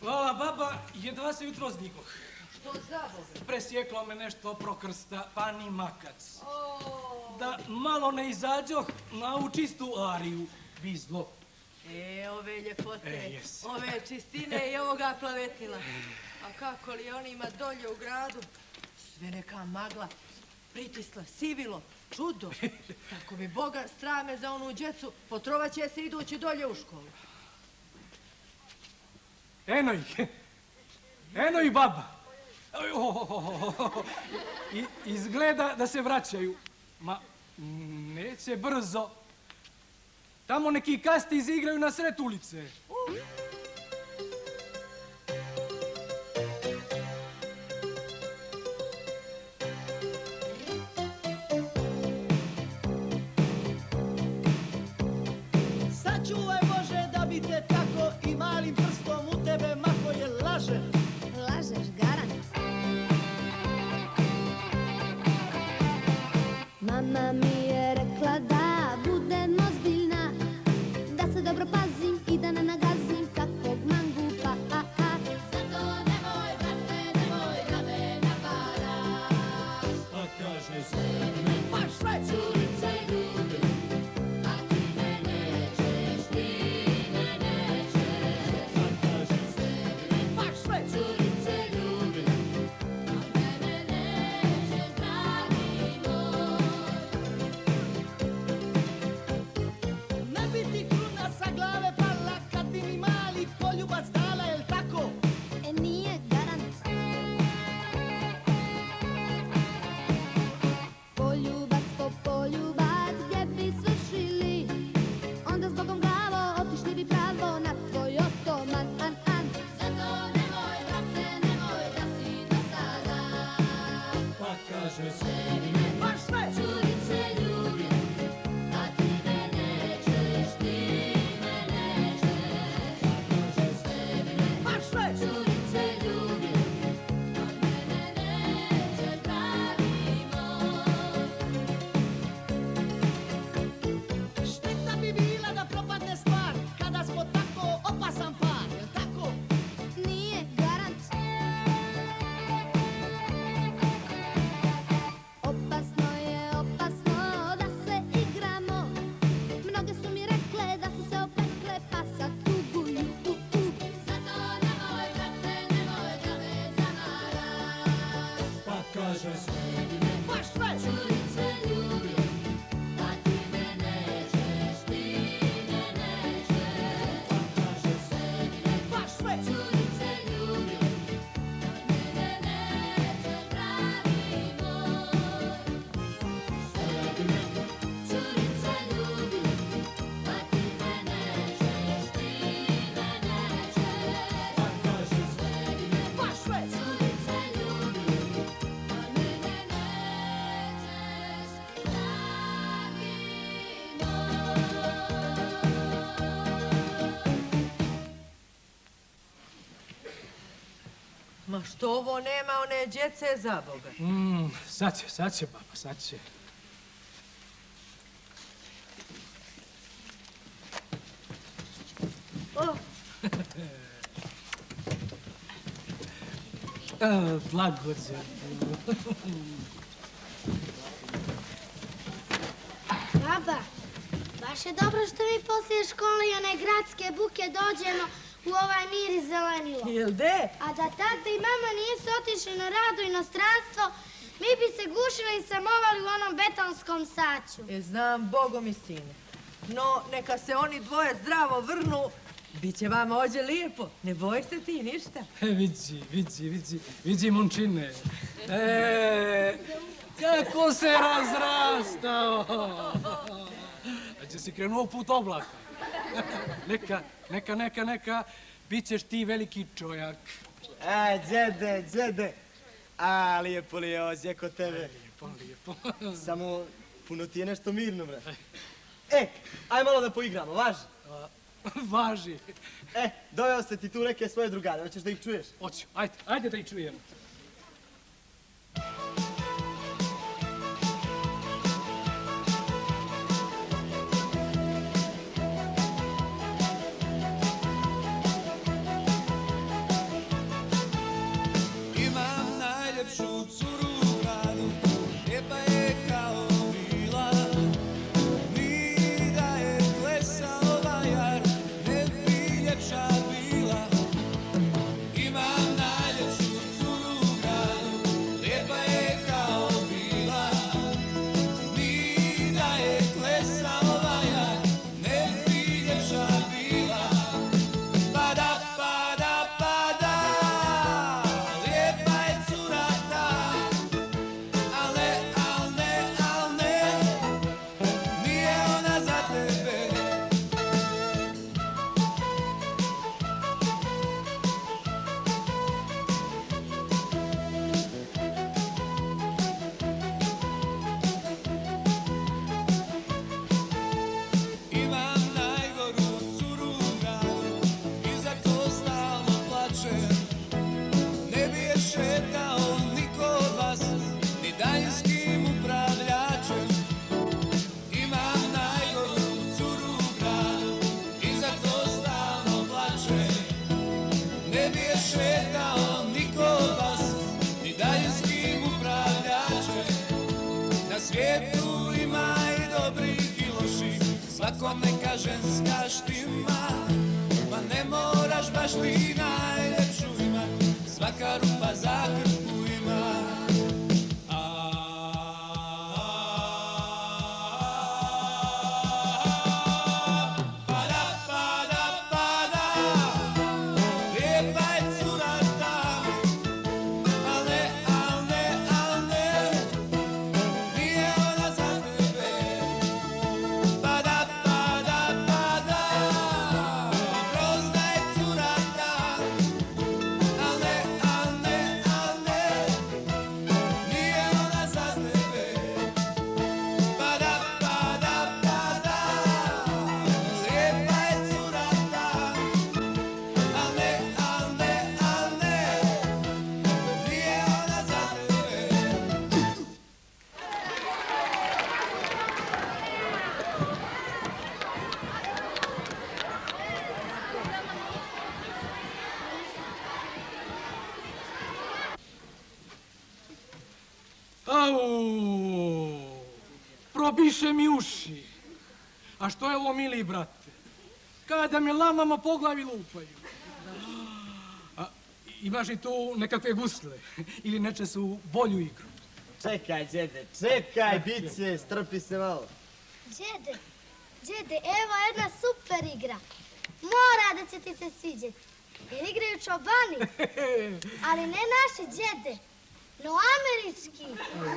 Hvala, baba, jedva se jutro zdikoh. Što za Boga? Presjeklo me nešto prokrsta, pa ni makac. Da malo ne izađoh na ovu čistu ariju, bi zlo. Ove ljepote, ove čistine i ovoga plavetila. A kako li onima dolje u gradu? Sve neka magla, pritisla, sivilo, čudo. Tako mi Boga strame za onu djecu, potrovat će se idući dolje u školu. Eno ih, baba. Izgleda da se vraćaju. Ma, neće brzo. Tamo neki kasti izigraju na sred ulice. Sačuvaj Bože da bi te tako i malim prstom u tebe mako je laže. Lažeš, garant. Mama mi je rekla da budem ozbiljna, da se dobro pazim i da ne nagazim kakvog mangupa. Zato nemoj, brate, nemoj da me napadaš. A kaže se mi, paš sve! Curice ljubim, a ti me nećeš, ti me nećeš. A kaže se mi, paš sve! Curice ljubim, a mene nećeš, dragi moj. Ne bi ti kruna sa glave pala kad bi mi mali poljubac dala, jel tako? E nije garant. Poljubac po poljubac gdje bi svršili, onda zbogom glavo otišli bi pravo na tvoj otoman. Zato nemoj, brate, nemoj da si do sada. Pa kaže se mi, paš sve! Curice ljubim, a ti me nećeš, ti me nećeš. Kaže se mi, paš sve! Curice ljubim, a mene nećeš, dragi moj. Šteta bi bila da propadne stvar kada smo tako opasan par, jel tako? Nije garant. Opasno da se igramo. Mnoge su mi rekle da su se opekle pa sad tuguju. Zato nemoj, brate, nemoj da me zamaraš. Pa kaže se mi, paš sve! Curice ljubim, a ti me nećeš, ti me nećeš. Pa kaže se mi, paš sve! Curice ljubim, a mene nećeš, dragi moj. Curice ljubim, a ti me nećeš, ti me nećeš. Pa kaže se mi, paš sve! Curice ljubim, a mene nećeš, dragi Ma što ovo nema one djece za Boga? Sad će, baba, sad će. Blagođe. Baba, baš je dobro što mi poslije škole i one gradske buke dođemo u ovaj mir i zelenilo. Jel de? A da tata i mama nisu otišli na rad u inostranstvo, mi bi se gušili i samovali u onom betonskom saću. Znam, Bogom i sine. No, neka se oni dvoje zdravo vrnu, bit će vama ođe lijepo. Ne boj se ti ništa. Vidi momčine. Kako se razrastao. A će si krenuo put oblaka. Neka, bit ćeš ti veliki čovjak. Džede, a lijepo li je ođe kod tebe. Lijepo. Samo puno ti je nešto mirno, bre. Aj malo da poigramo, važi? Važi. Doveo se ti tu neke svoje drugare, hoćeš da ih čuješ? Hoću, ajde da ih čujem. šetao Nikolas ni daljinskim upravljačem. Na svijetu ima i dobrih i loših, svako neka ženska štima, pa ne moraš baš ti najljepšu imat, svaka rupa zakrpu ima. Probiše mi uši. A što je ovo, mili brate? Kada me lamama po glavi lupaju. Imaš i tu nekakve gusle ili neče su bolju igru? Čekaj, djede, čekaj, bit će, strpi se malo. Djede, evo jedna super igra. Mora da će ti se sviđati. Jer igraju čobani. Ali ne naši, djede, no američki.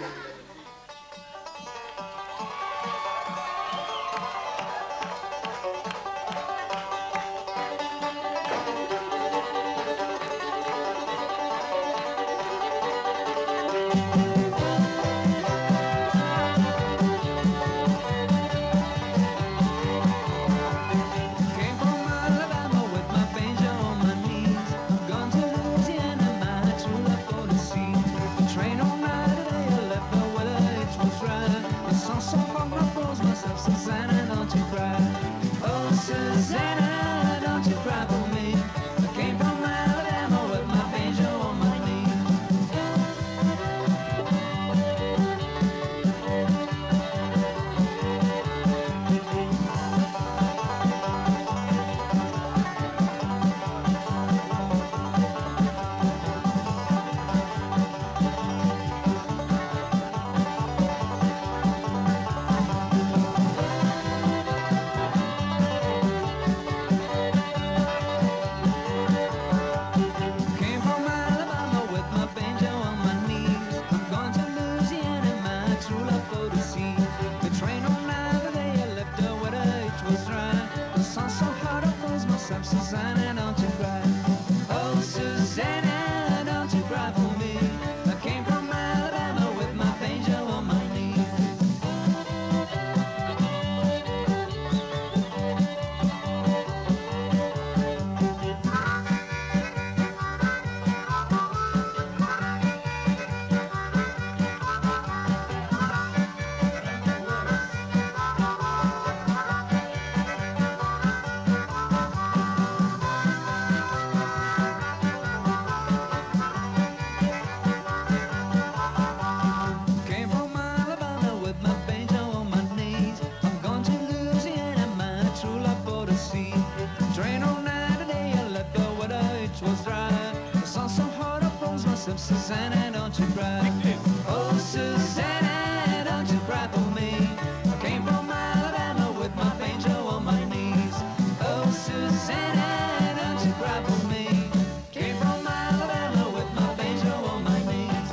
Susanna, don't you cry. Oh, Susanna, don't you cry for me. I came from Alabama with my banjo on my knees. Oh, Susanna, don't you cry for me. Came from Alabama with my banjo on my knees.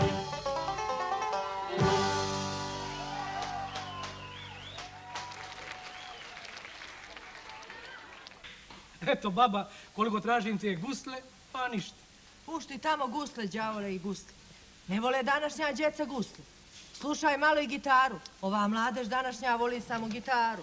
Eto, baba, koliko tražim te gusle, pa ništa. Pušti tamo gusle, đavole i gusle. Ne vole današnja djeca gusle. Slušaj malo i gitaru. Ova mladež današnja voli samo gitaru.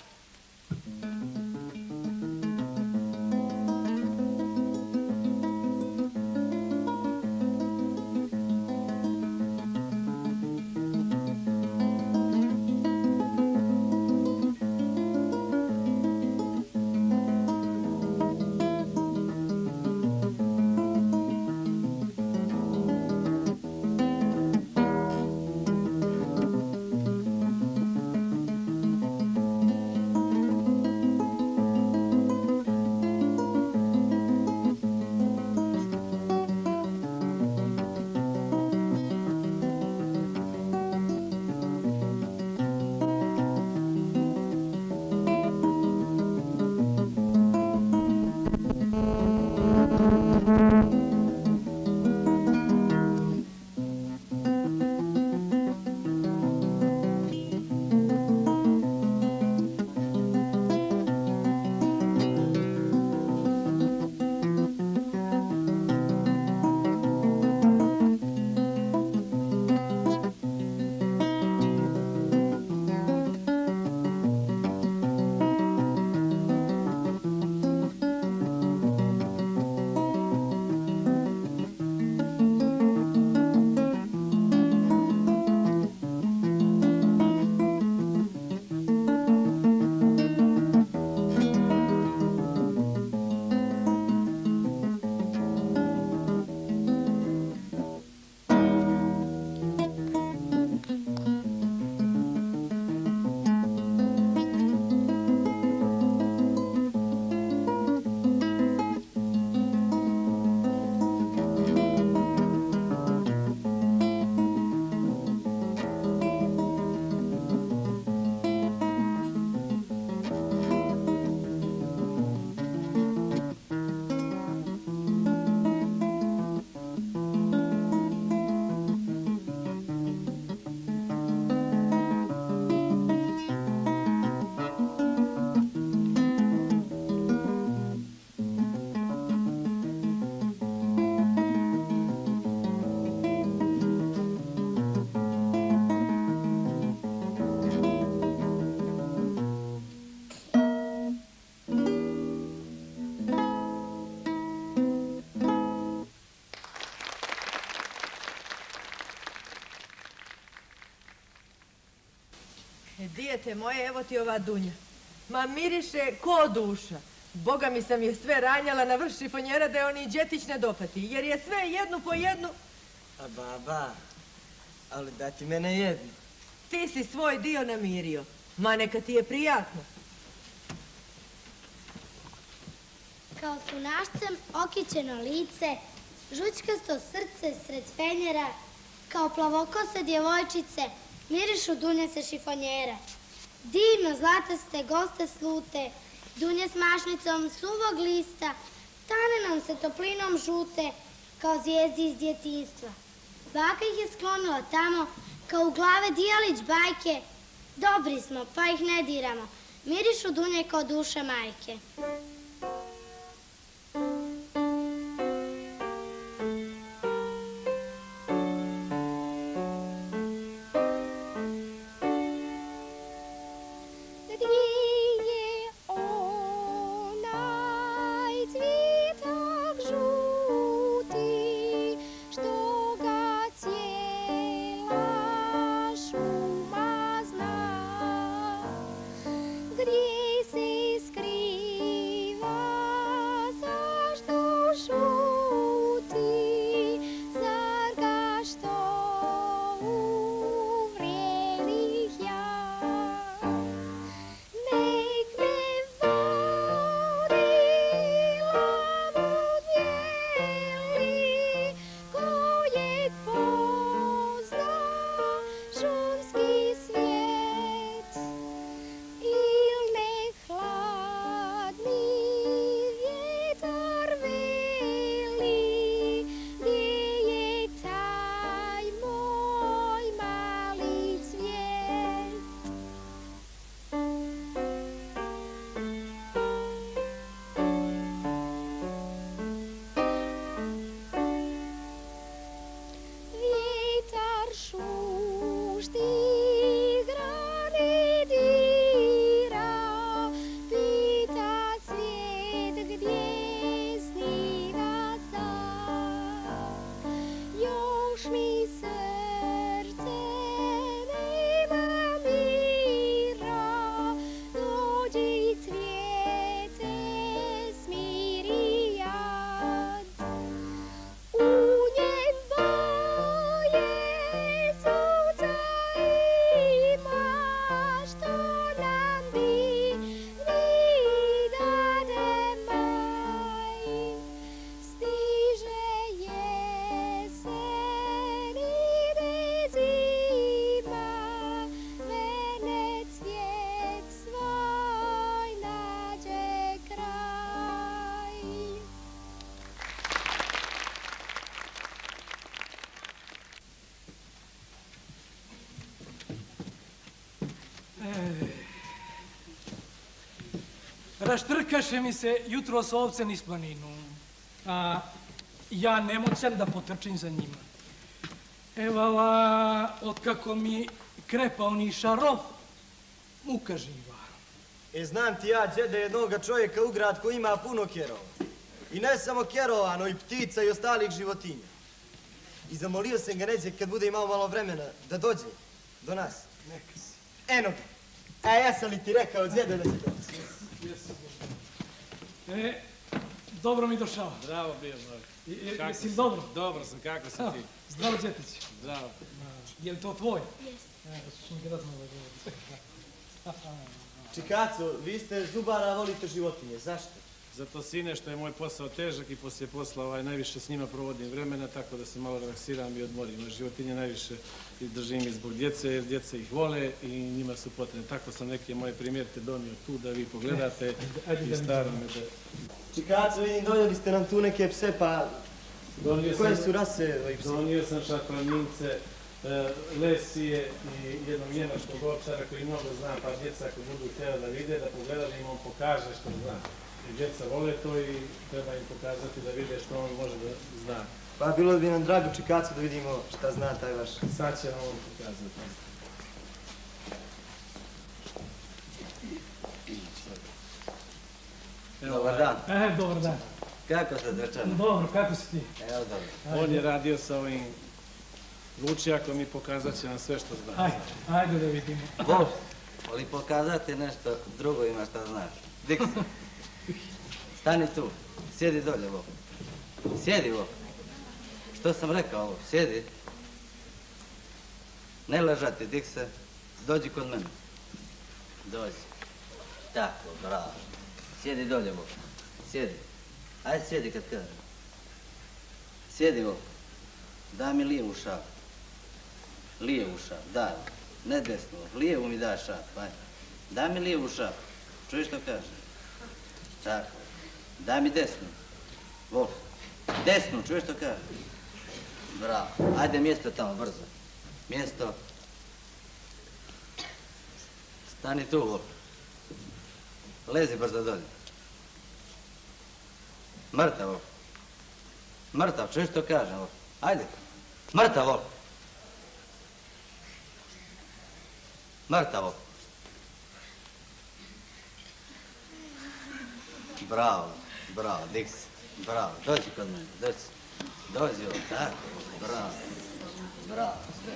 dijete moje, evo ti ova Dunja. Ma miriše ko duša. Boga mi sam je sve ranjala na vrh šifonjera da je oni džetić ne dopati, jer je sve jednu po jednu. A baba, ali da ti mene jedno. Ti si svoj dio namirio. Ma neka ti je prijatno. Kao sunašcem okićeno lice, žućkasto srce sred fenjera, kao plavokose djevojčice, mirišu dunjece šifonjera. Divno zlataste goste slute, dunje s mašnicom suvog lista, tane nam se toplinom žute, kao zvijezdi iz djetinjstva. Baka ih je sklonila tamo, kao u glave dijalić bajke. Dobri smo, pa ih ne diramo, mirišu dunje kao duša majke. Raštrkaše mi se jutros ovce niz planinu, a ja nemoćan da potrčim za njima. Evala, otkako mi krepa oni šarov, muka živa. Znam ti ja, džede, jednoga čovjeka u grad koji ima puno kerova. I ne samo kerova, no i ptica i ostalih životinja. I zamolio sam ga neđe kad bude imao malo vremena da dođe do nas. Neka si. Eno ga. A ja sam li ti rekao, džede, da se dođe? Dobro mi došao. Zdravo bio, moj. Jesi li dobro? Dobro sam, kako si ti? Zdravo, džetić. Zdravo. Je li to tvoj? Jes. Čikaco, vi ste zubara, volite životinje. Zašto? Zato, sine, što je moj posao težak i poslije posla najviše s njima provodim vremena, tako da se malo relaksiram i odmorim. Životinje najviše držim i zbog djece, jer djece ih vole i njima su potrebne. Tako sam neke moje primjerke donio tu da vi pogledate i staro me da... Čikaco, vidim, donijeli ste nam tu neke pse, pa... Koje su rase ovih psa? Donio sam šaklanince, lesije i jednog njemačkog ovčara koji mnogo zna, pa djeca ako budu htjela da vide, da pogleda, da im on pokaže što zna. I djeca vole to i treba im pokazati da vide što on može da zna. Pa bilo bi nam drago, Čikaco, da vidimo šta zna taj vaš... Sad će vam on pokazati. Dobar dan. Dobar dan. Kako ste, Drčano? Dobro, kako si ti? Evo, dobro. On je radio sa ovim Lučijakom i pokazat će nam sve što zna. Ajde da vidimo. Bol, Ali pokazati nešto drugo ima šta znaš. Diksi, stani tu, sjedi dolje, Vok. Sjedi, Vok. Što sam rekao, Vok, sjedi. Ne ležati, Dikse, dođi kod mene. Dođi. Tako, bravo. Sjedi dolje, Vok. Sjedi. Ajde sjedi kad kažem. Sjedi, Vok. Daj mi lijevu šapu. Lijevu šapu, daj. Ne desnu, lijevu mi daj šapu, ajde. Daj mi lijevu šapu. Čuješ što kažem? Tako. Daj mi desnu. Vok. Desnu, čuješ što kažem? Bravo. Ajde mjesto tamo, brzo. Mjesto. Stani tu, Vok. Lezi brzo dolje. Mrtav, Vok. Mrtav, čuješ što kažem, Vok? Ajde. Mrtav, Vok. Mrtav, Vok. Bravo, bravo, Diksi. Bravo, dođi kod mene, dođi. Dođi, Vok, tako. Bravo. Bravo, sve.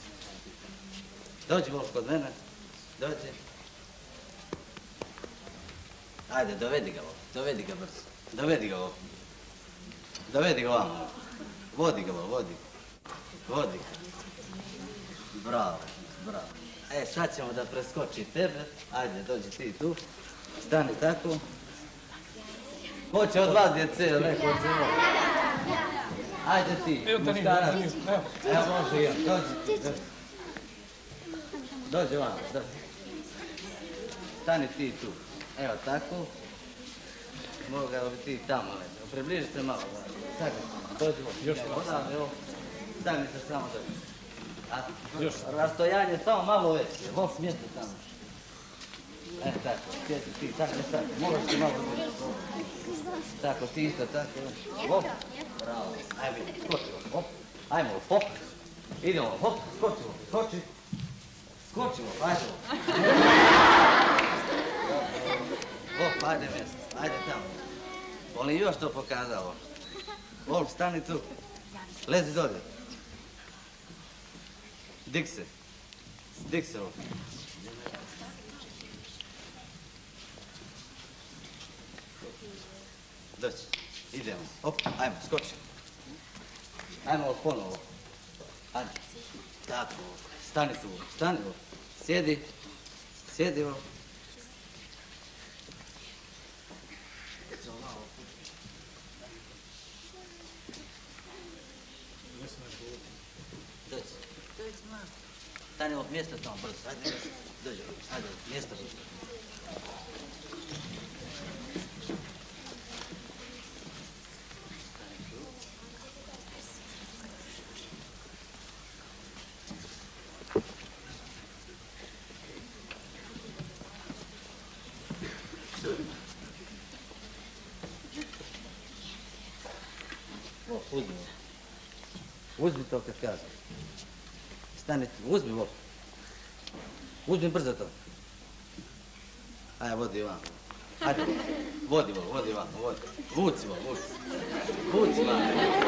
Dođi, Vok, kod mene. Dođi. Ajde, dovedi ga, Vok. Dovedi ga brzo. Dovedi ga, Vok. Dovedi ga ovamo. Vodi ga, Vok, vodi ga. Vodi ga. Bravo, bravo. E, sad ćemo da preskoči tebe. Ajde, dođi ti tu. Stani tako. Hoće od vas, djece, neko će ovo. Ajde ti, muškarac. Evo, može i ja. Dođi. Dođi vam, dođi. Stani ti tu. Evo tako. Mogao bi ti tamo leći. Približi se malo. Dođi vam. Još odavde, evo. Stani se samo dođi. Rastojanje samo malo veće. Vok smijete tamo. E, tako. Sjeti ti, tako, tako. Moraš ti malo dođi. Tako, ti isto, tako. Hop. Bravo. Ajmo, skočimo. Hop. Ajmo, hop. Idemo, hop. Skočimo. Skoči. Skočimo, ajde. Hop, ajde mjesto. Ajde tamo. Volim još to pokazao. Hop, stani tu. Lezi dolje. Dik se. Dik se, hop. Doći. Idemo. Hop, ajmo, skoči. Ajmo ponovo. Ajde. Tako. Stani tu. Stani. Sjedi. Sjedi. Doći. Stani ovog mjesta tamo brzo. Ajde. Dođi. Ajde. Mjesto. Uzmi. Uzmi to kad kažem. Stani, uzmi ovo. Uzmi brzo to. Ajde, vodi vam. Ajde, vodi vam, vodi vam, vodi. Vuci vam, vuci. Vuci vam.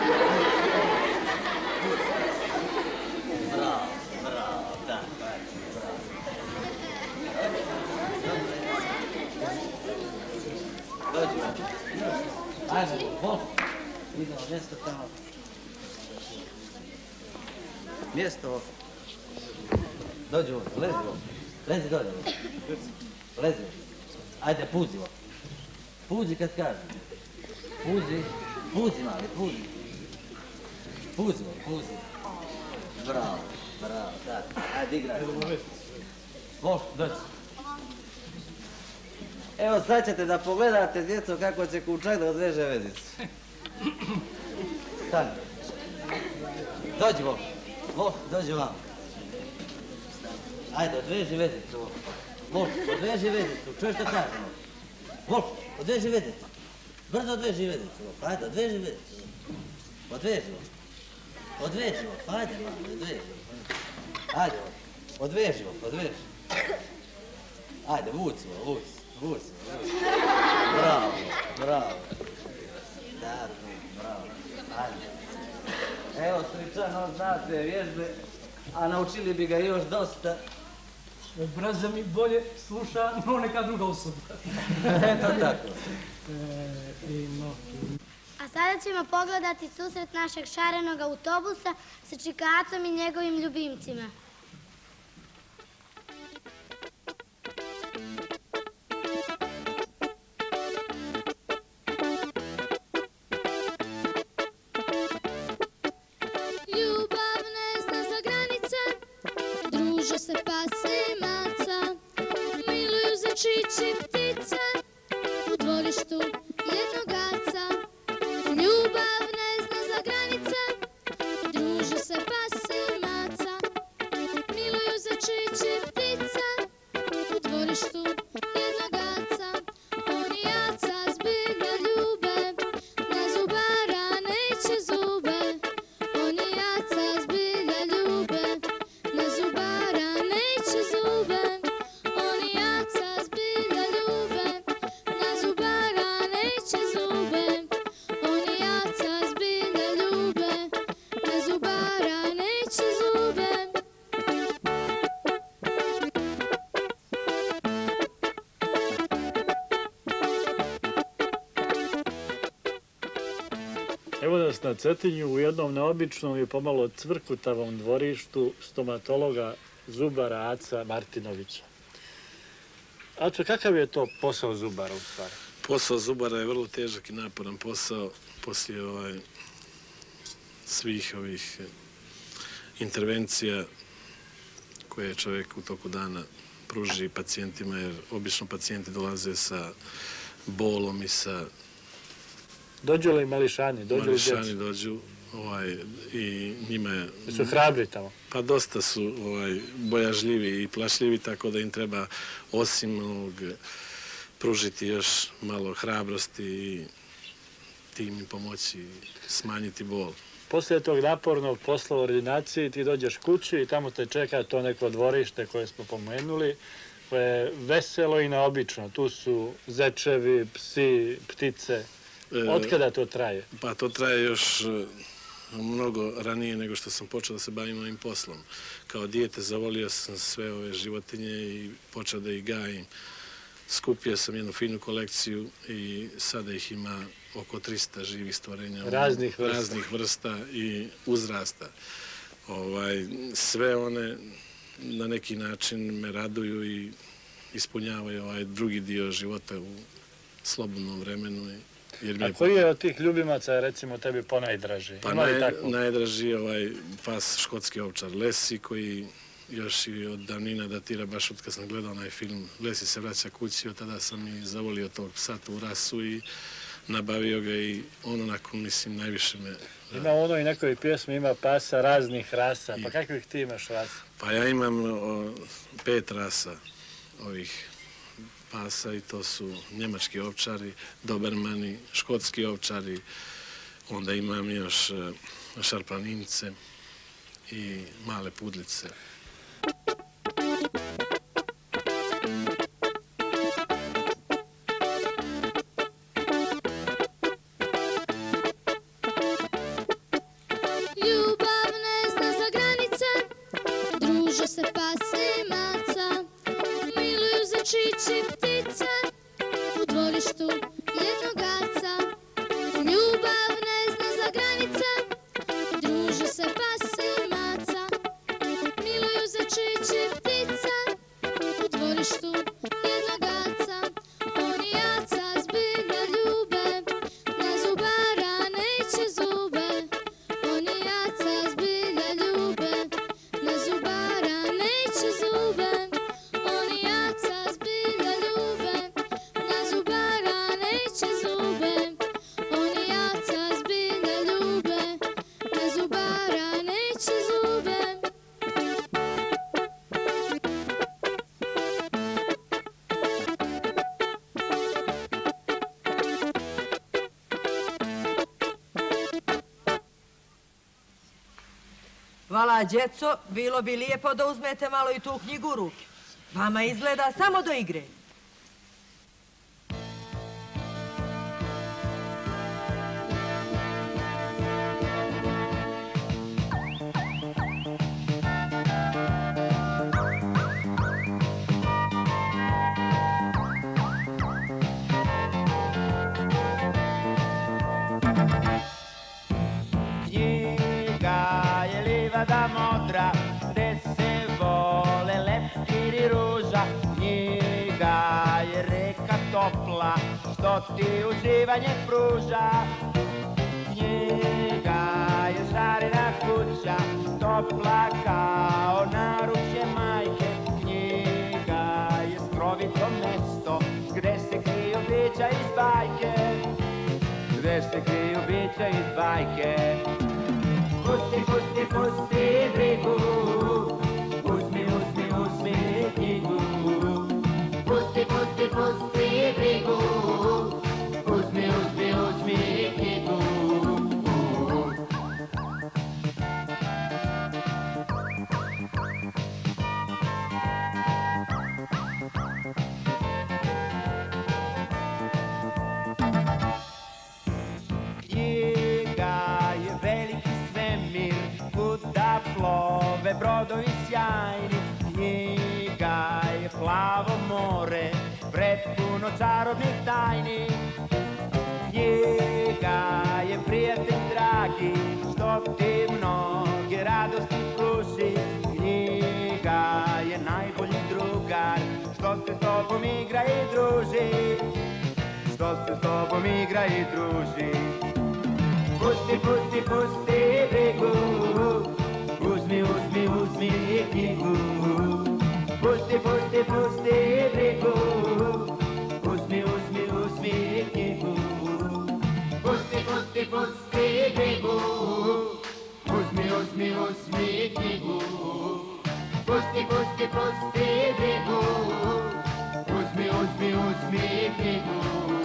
Bravo, bravo, da, ajde, bravo. Dođi vam. Ajde, vodi. Idemo, mjesto tamo. Mjesto ovo. Dođi ovdje, lezi ovdje. Lezi dolje ovdje. Lezi ovdje. Ajde, puzi ovdje. Puzi kad kažem. Puzi. Puzi, mali, puzi. Puzi ovdje, puzi. Bravo, bravo, tako. Ajde, igraj. Vok, dođi. Evo sad ćete da pogledate, djeco, kako će kućak da odveže vezicu. Stani. Dođi, Vok. Vok, dođi vam. Ajde, odveži vezicu, Vok. Vok, odveži vezicu. Čuješ što kažem, Vok? Vok, odveži vezicu. Brzo odveži vezicu, Vok. Ajde, odveži vezicu. Odveži, Vok. Odveži, Vok. Ajde, mamo, odveži. Ajde, Vok. Odveži, Vok, odveži. Ajde, vuci, Vok, vuci. Vuci, vuci. Bravo, bravo. Tako, bravo. Ajde. Evo, stričano, znate vježbe, a naučili bi ga još dosta. Braza mi bolje sluša, no neka druga osoba. Eto tako. A sada ćemo pogledati susret našeg šarenog autobusa sa čikacom i njegovim ljubimcima. Ljubav ne zna za granice, druže se pas i maca, miluju zečići ptice u dvorištu jednog aca. Ljubav ne zna za granice, druže se pas i maca, miluju zečići ptice u dvorištu jednog aca. Oni aca zbilja ljube, na zubara neće zube. Oni aca zbilja ljube, na zubara neće zube. Oni aca zbilja ljube, na zubara neće zube. Oni aca zbilja ljube, na zubara neće zube. Evo nas na Cetinju u jednom neobičnom i pomalo cvrkutavom dvorištu stomatologa zubara Aca Martinovića. Aco, kakav je to posao zubara u stvari? Posao zubara je vrlo težak i naporan posao poslije svih ovih intervencija koje čovjek u toku dana pruži pacijentima, jer obično pacijenti dolaze sa bolom i sa... Dođu li mališani? Mališani dođu i njima je... Su hrabri tamo? Pa dosta su bojažljivi i plašljivi, tako da im treba osim pružiti još malo hrabrosti i tim im pomoći smanjiti bol. Poslije tog napornog posla u ordinaciji ti dođeš kući i tamo te čeka to neko dvorište koje smo pomenuli, koje je veselo i neobično. Tu su zečevi, psi, ptice. Otkada to traje? Pa to traje još mnogo ranije nego što sam počeo da se bavim ovim poslom. Kao dijete zavolio sam sve ove životinje i počeo da ih gajim. Skupio sam jednu finu kolekciju i sada ih ima oko 300 živih stvorenja. Raznih vrsta i uzrasta. Sve one na neki način me raduju i ispunjavaju ovaj drugi dio života u slobodnom vremenu. A koji je od tih ljubimaca, recimo, tebi ponajdraži? Pa najdraži je ovaj pas škotski ovčar Lesi, koji još i od davnina datira, baš od kad sam gledao onaj film Lesi se vraća kući, od tada sam i zavolio tog psa, tu rasu i nabavio ga i on onako, mislim, najviše me... Ima u onoj nekoj pjesmi, ima pasa raznih rasa, pa kakvih ti imaš rasa? Pa ja imam 5 rasa ovih pasa i to su njemački ovčari, dobermani, škotski ovčari, onda imam još šarplanince i male pudlice. Ljubav ne zna za granice, druže se pas i maca, miluju zečići ptice u dvorištu jednog aca. Ljubav ne zna za granice, druže se pas i maca, miluju zečići ptice u dvorištu jednog aca. Oni aca zbilja ljube, na zubara neće zube. Oni aca zbilja ljube, na zubara neće zube. Oni aca zbilja ljube, na zubara neće zube. Oni aca zbilja ljube, na zubara neće zube. Vala, djeco, bilo bi lijepo da uzmete malo i tu knjigu u ruke. Vama izgleda samo do igre. livada modra, gde se vole leptir i ruža. Knjiga je reka topla, što ti uživanje pruža. Knjiga je šarena kuća, topla kao naručje majke. Knjiga je skrovito mesto, gde se kriju bića iz bajke. Gde se kriju bića iz bajke. Pusti, pusti, pusti brigu, uzmi, uzmi, uzmi knjigu. Pusti, pusti, pusti brigu, uzmi, uzmi, uzmi knjigu. Plove brodovi sjajni, knjiga je plavo more, pretpuno čarobnih tajni. Knjiga je prijatelj dragi, što ti mnoge radosti pruži. Knjiga je najbolji drugar, što se s tobom igra i druži. Što se s tobom igra i druži. Pusti, pusti, pusti brigu, uzmi, uzmi, uzmi knjigu. Pusti, pusti, pusti brigu, uzmi, uzmi, uzmi knjigu. Pusti, pusti, pusti brigu, uzmi, uzmi, uzmi knjigu. Pusti, pusti, pusti brigu, uzmi, uzmi, uzmi knjigu.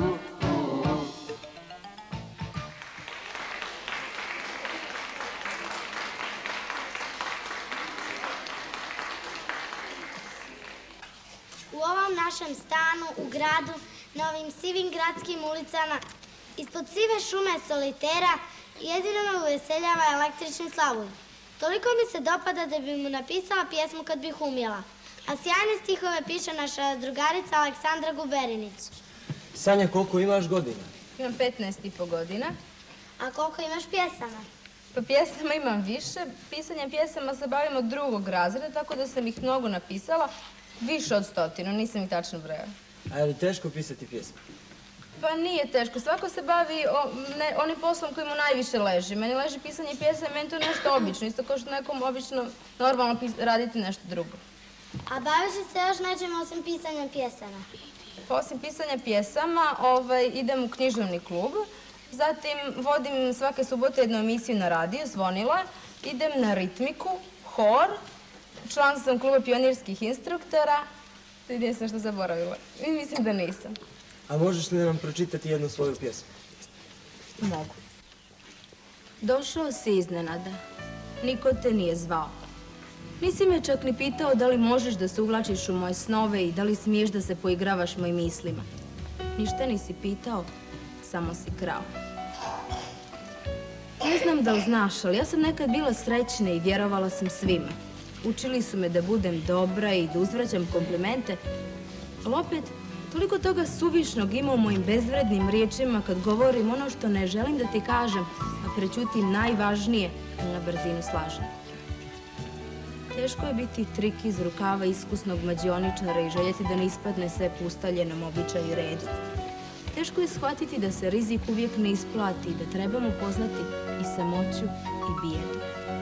U ovom našem stanu, u gradu, na ovim sivim gradskim ulicama, ispod sive šume solitera, jedino me uveseljava električni slavuj. Toliko mi se dopada da bi mu napisala pjesmu kad bih umjela. A sjajne stihove piše naša drugarica Aleksandra Guberinić. Sanja, koliko imaš godina? Imam 15,5 godina. A koliko imaš pjesama? Pa pjesama imam više. Pisanjem pjesama se bavim od 2. razreda, tako da sam ih mnogo napisala. Više od 100, nisam ih tačno brojala. A je li teško pisati pjesme? Pa nije teško. Svako se bavi onim poslom koji mu najviše leži. Meni leži pisanje pjesama, meni to nešto obično. Isto kao što nekom obično normalno raditi nešto drugo. A baviš li se još nečim osim pisanja pjesama? Osim pisanja pjesama idem u književni klub. Zatim vodim svake subote jednu emisiju na radiju, Zvonila. Idem na ritmiku, hor. Član sam kluba pionirskih instruktora. Vidim sam što zaboravila. I mislim da nisam. A možeš li nam pročitati jednu svoju pjesmu? Mogu. Došao si iznenada. Niko te nije zvao. Nisi me čak ni pitao da li možeš da se uvlačiš u moje snove i da li smiješ da se poigravaš mojim mislima. Ništa nisi pitao, samo si krao. Ne znam da li znaš, ali ja sam nekad bila srećna i vjerovala sam svima. Učili su me da budem dobra i da uzvraćam komplimente, ali opet, toliko toga suvišnog ima u mojim bezvrednim riječima kad govorim ono što ne želim da ti kažem, a prećutim najvažnije, na brzinu slažem. Teško je biti trik iz rukava iskusnog mađioničara i željeti da ne ispadne sve po ustaljenom običaju i redu. Teško je shvatiti da se rizik uvijek ne isplati i da trebamo poznati i samoću i bijedu.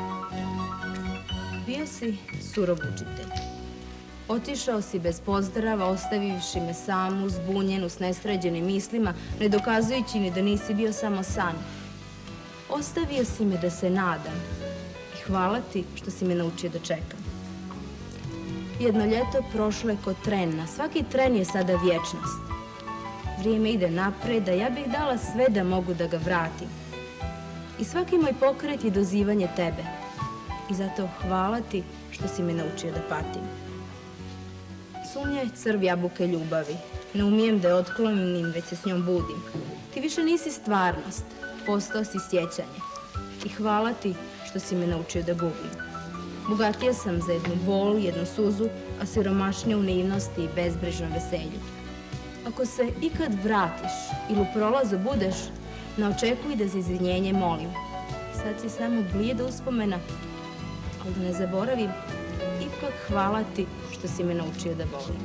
Bio si surov učitelj. Otišao si bez pozdrava, ostavivši me samu, zbunjenu, s nesređenim mislima, ne dokazujući ni da nisi bio samo san. Ostavio si me da se nadam i hvala ti što si me naučio da čekam. Jedno ljeto prošlo je ko tren, a svaki tren je sada vječnost. Vrijeme ide napred, a ja bih dala sve da mogu da ga vratim. I svaki moj pokret je dozivanje tebe. I zato hvala ti što si me naučio da patim. Sumnja je crv jabuke ljubavi. Ne umijem da je otklonim, već se s njom budim. Ti više nisi stvarnost, postao si sjećanje. I hvala ti što si me naučio da gubim. Bogatija sam za jednu bol, jednu suzu, a siromašnija u naivnosti i bezbrižnom veselju. Ako se ikad vratiš ili u prolazu budeš, ne očekuj da za izvinjenje molim. Sad si samo blijeda uspomena ali da ne zaboravim, ipak hvala ti što si me naučio da volim.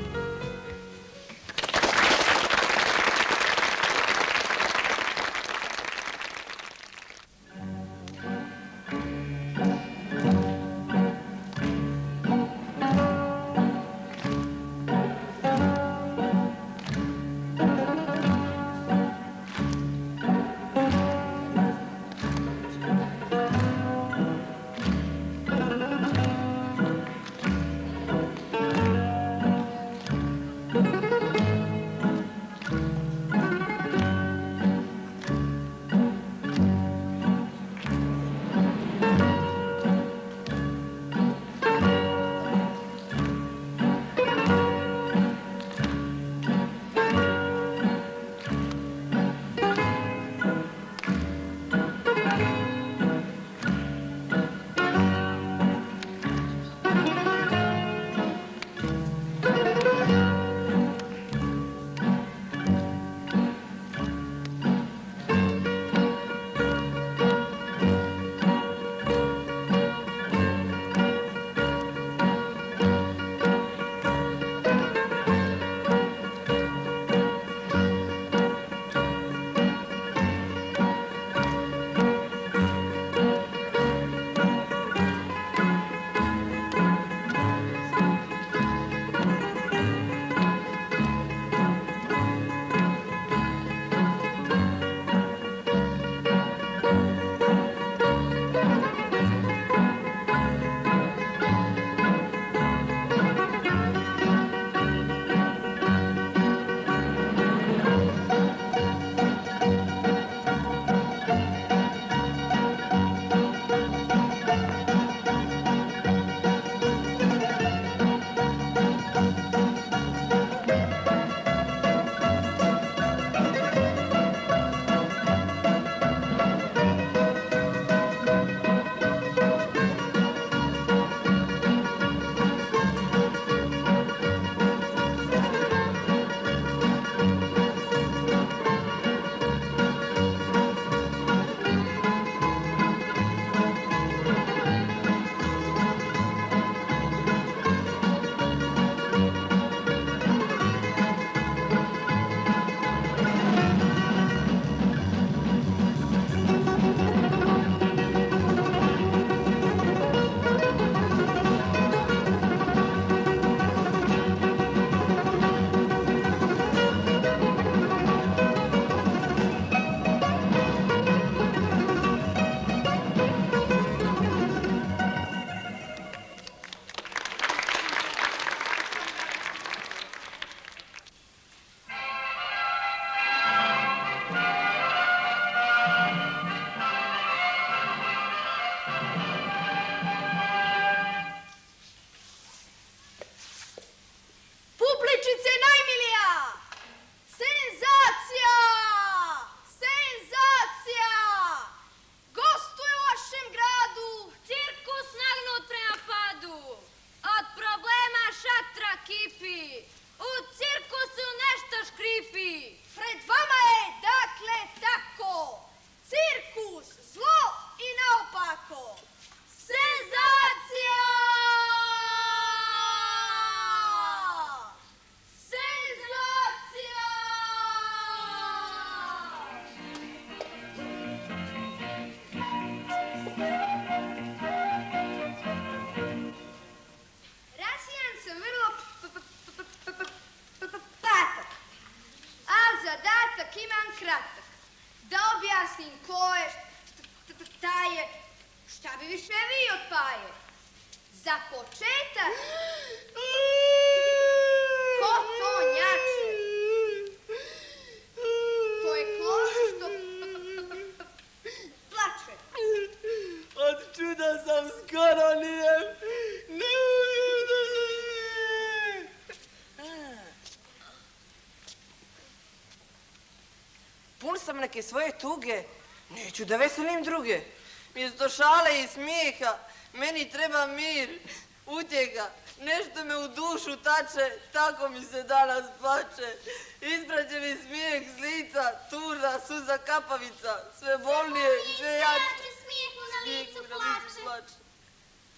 Pun sam neke svoje tuge, neću da veselim druge. Mjesto šale i smijeha, meni treba mir, utjega. Nešto me u dušu tače, tako mi se danas plače. Ispraće mi smijeh s lica, tužna suza kapavica, sve bolnije i sve jače. Smijeh mu na licu plače.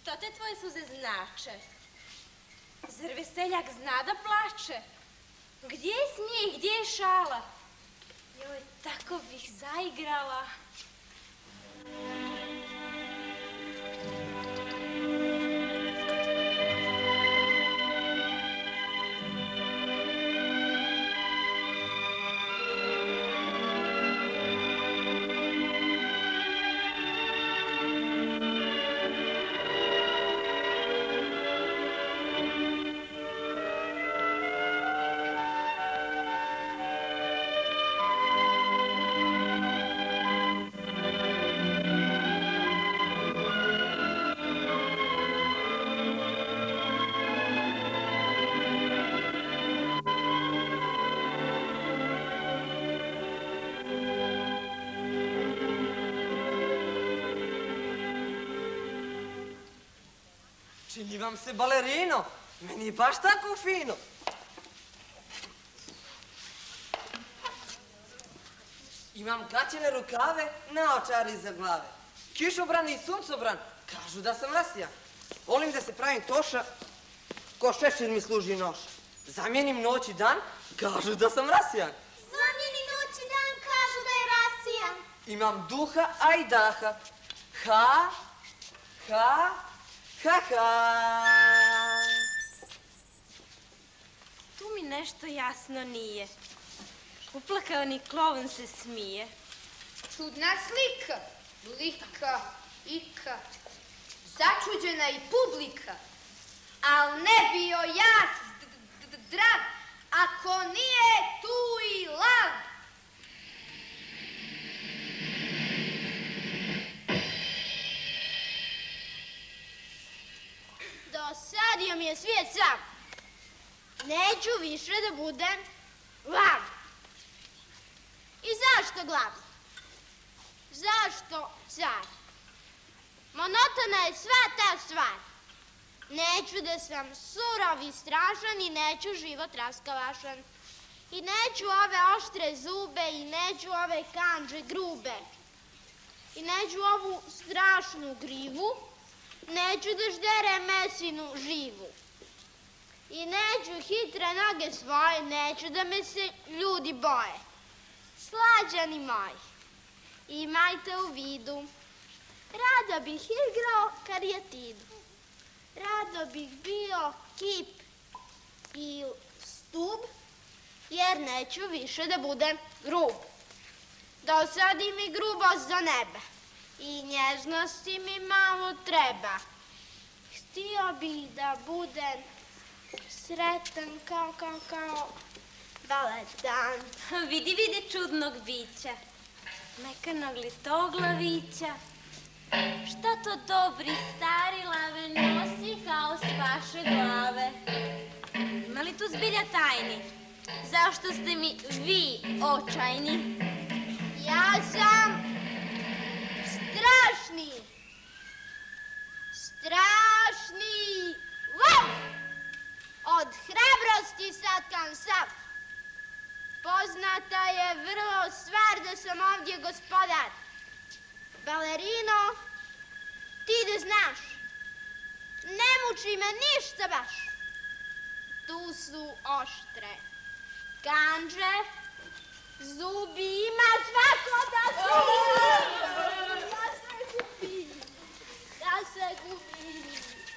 Što te tvoje suze znače? Zar veseljak zna da plače? Gdje je smijeh, gdje je šala? Joj, tako bih zaigrala. Čini vam se balerino, meni je baš tako fino. Imam gaćene rukave, naočari za glave. Kišobran i suncobran, kažu da sam rasijan. Volim da se pravim toša, ko šešir mi služi noš. Zamijenim noć i dan, kažu da sam rasijan. Zamijeni noć i dan, kažu da je rasijan. Imam duha, a i daha. Ha, ha, ha, ha. Tu mi nešto jasno nije. Uplakani klovn se smije. Čudna slika, lika, ika, začuđena i publika. Al ne bio ja zdrav, ako nije tu i lav. Dosadio mi je svijet sam. Neću više da budem lav. I zašto glav? Zašto car? Monotona je sva ta stvar. Neću da sam surov i strašan i neću život raskavašan. I neću ove oštre zube i neću ove kandže grube. I neću ovu strašnu grivu. Neću da žderem mesinu živu. I neću hitre noge svoje, neću da me se ljudi boje. Slađani moji, imajte u vidu, rado bih igrao karijatidu. Rado bih bio kip i stub, jer neću više da budem grub. Dosadi mi grubost do neba i nježnosti mi malo treba. Htio bih da budem sretan kao baletan. Vidi čudnog bića, mekanog litoglavića. Šta to dobri stari lave nosi kao s vaše glave? Ima li tu zbilja tajni? Zašto ste mi vi očajni? Ja sam strašni lav. Od hrabrosti satkan sav. Poznata je vrlo stvar da sam ovdje gospodar. Balerino, ti da znaš, ne muči me ništa baš. Tu su oštre kandže, zubi ima svako da se gubi.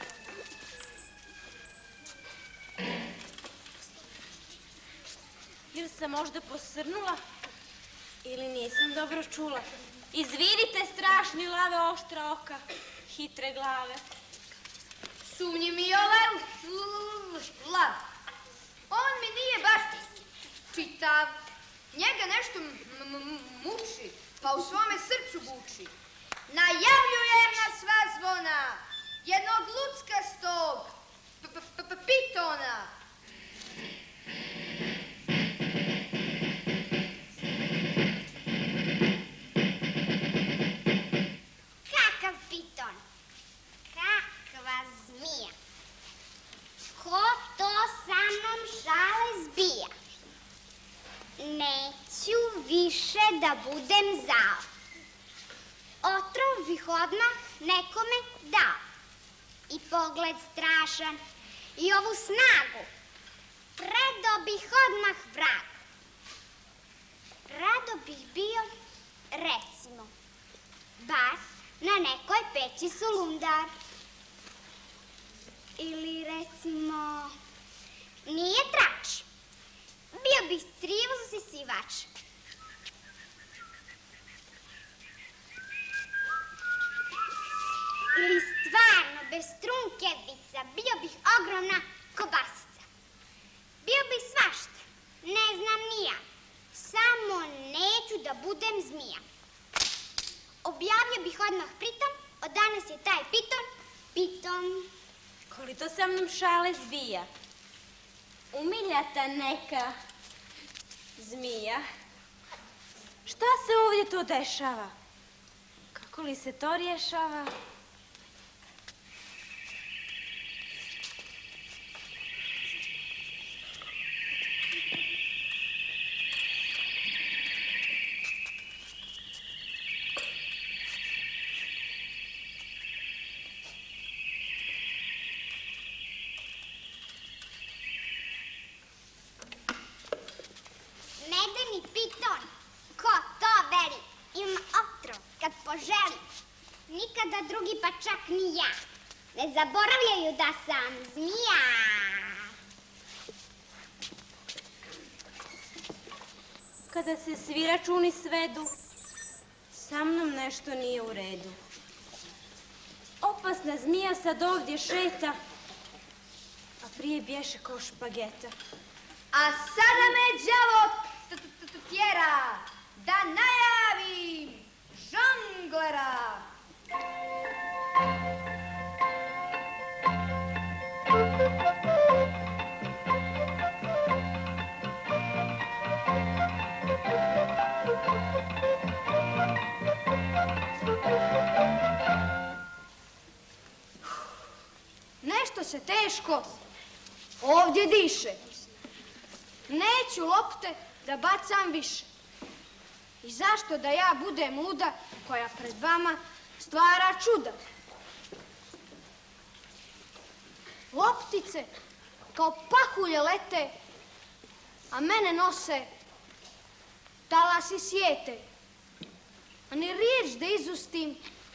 Ili sam možda posrnula, ili nisam dobro čula. Izvinite, strašni lave oštra oka, hitre glave. Sumnji mi ovaj lav. On mi nije baš čitav. Njega nešto muči, pa u svome srcu buči. Najavljujem na sva zvona jednog luckastog pitona. Kakav piton? Kakva zmija? Ko to sa mnom šale zbija? Neću više da budem zao. Otrov bih odmah nekome dao. i pogled strašan i ovu snagu, predao bih odmah vragu. Rado bih bio, recimo, bar na nekoj peći Sulundar. Ili, recimo, nije trač, bio bih strivozasivač. Ili stvarno, bez trunkevica, bio bih ogromna kobasica. Bio bih svašta, ne znam ni ja, samo neću da budem zmija. Objavio bih odmah pritom, od danas je taj piton. Koli to sa mnom šale zbija? Umiljata neka zmija. Šta se ovdje to dešava? Kako li se to rješava? Medeni piton, ko to veli, ima otrov kad poželi. Nikada drugi pa čak ni ja ne zaboravljaju da sam zmija. Kada se svi računi svedu, sa mnom nešto nije u redu. Opasna zmija sad ovdje šeta, a prije bješe kao špageta. A sada me đavo tjera da najavim žonglera. Nešto se teško ovdje diše. Neću lopte da bacam više. I zašto da ja budem luda koja pred vama stvara čuda? Loptice kao pahulje lete, a mene nose talasi sjete. A ni riječ da izustim,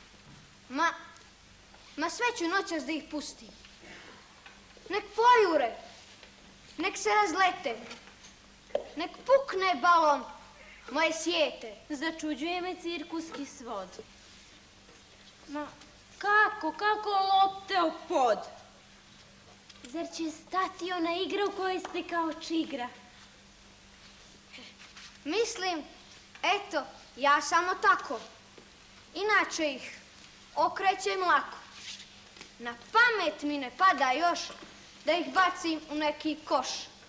ma sve ću noćas da ih pustim. Nek pojure, nek se razlete, nek pukne balon moje sjete. Začuđuje me cirkuski svod. Ma kako lopte o pod? Zar će stati ona igra u kojoj ste kao čigra? Mislim, eto, ja samo tako. Inače ih okrećem lako. Na pamet mi ne pada još da ih bacim u neki koš.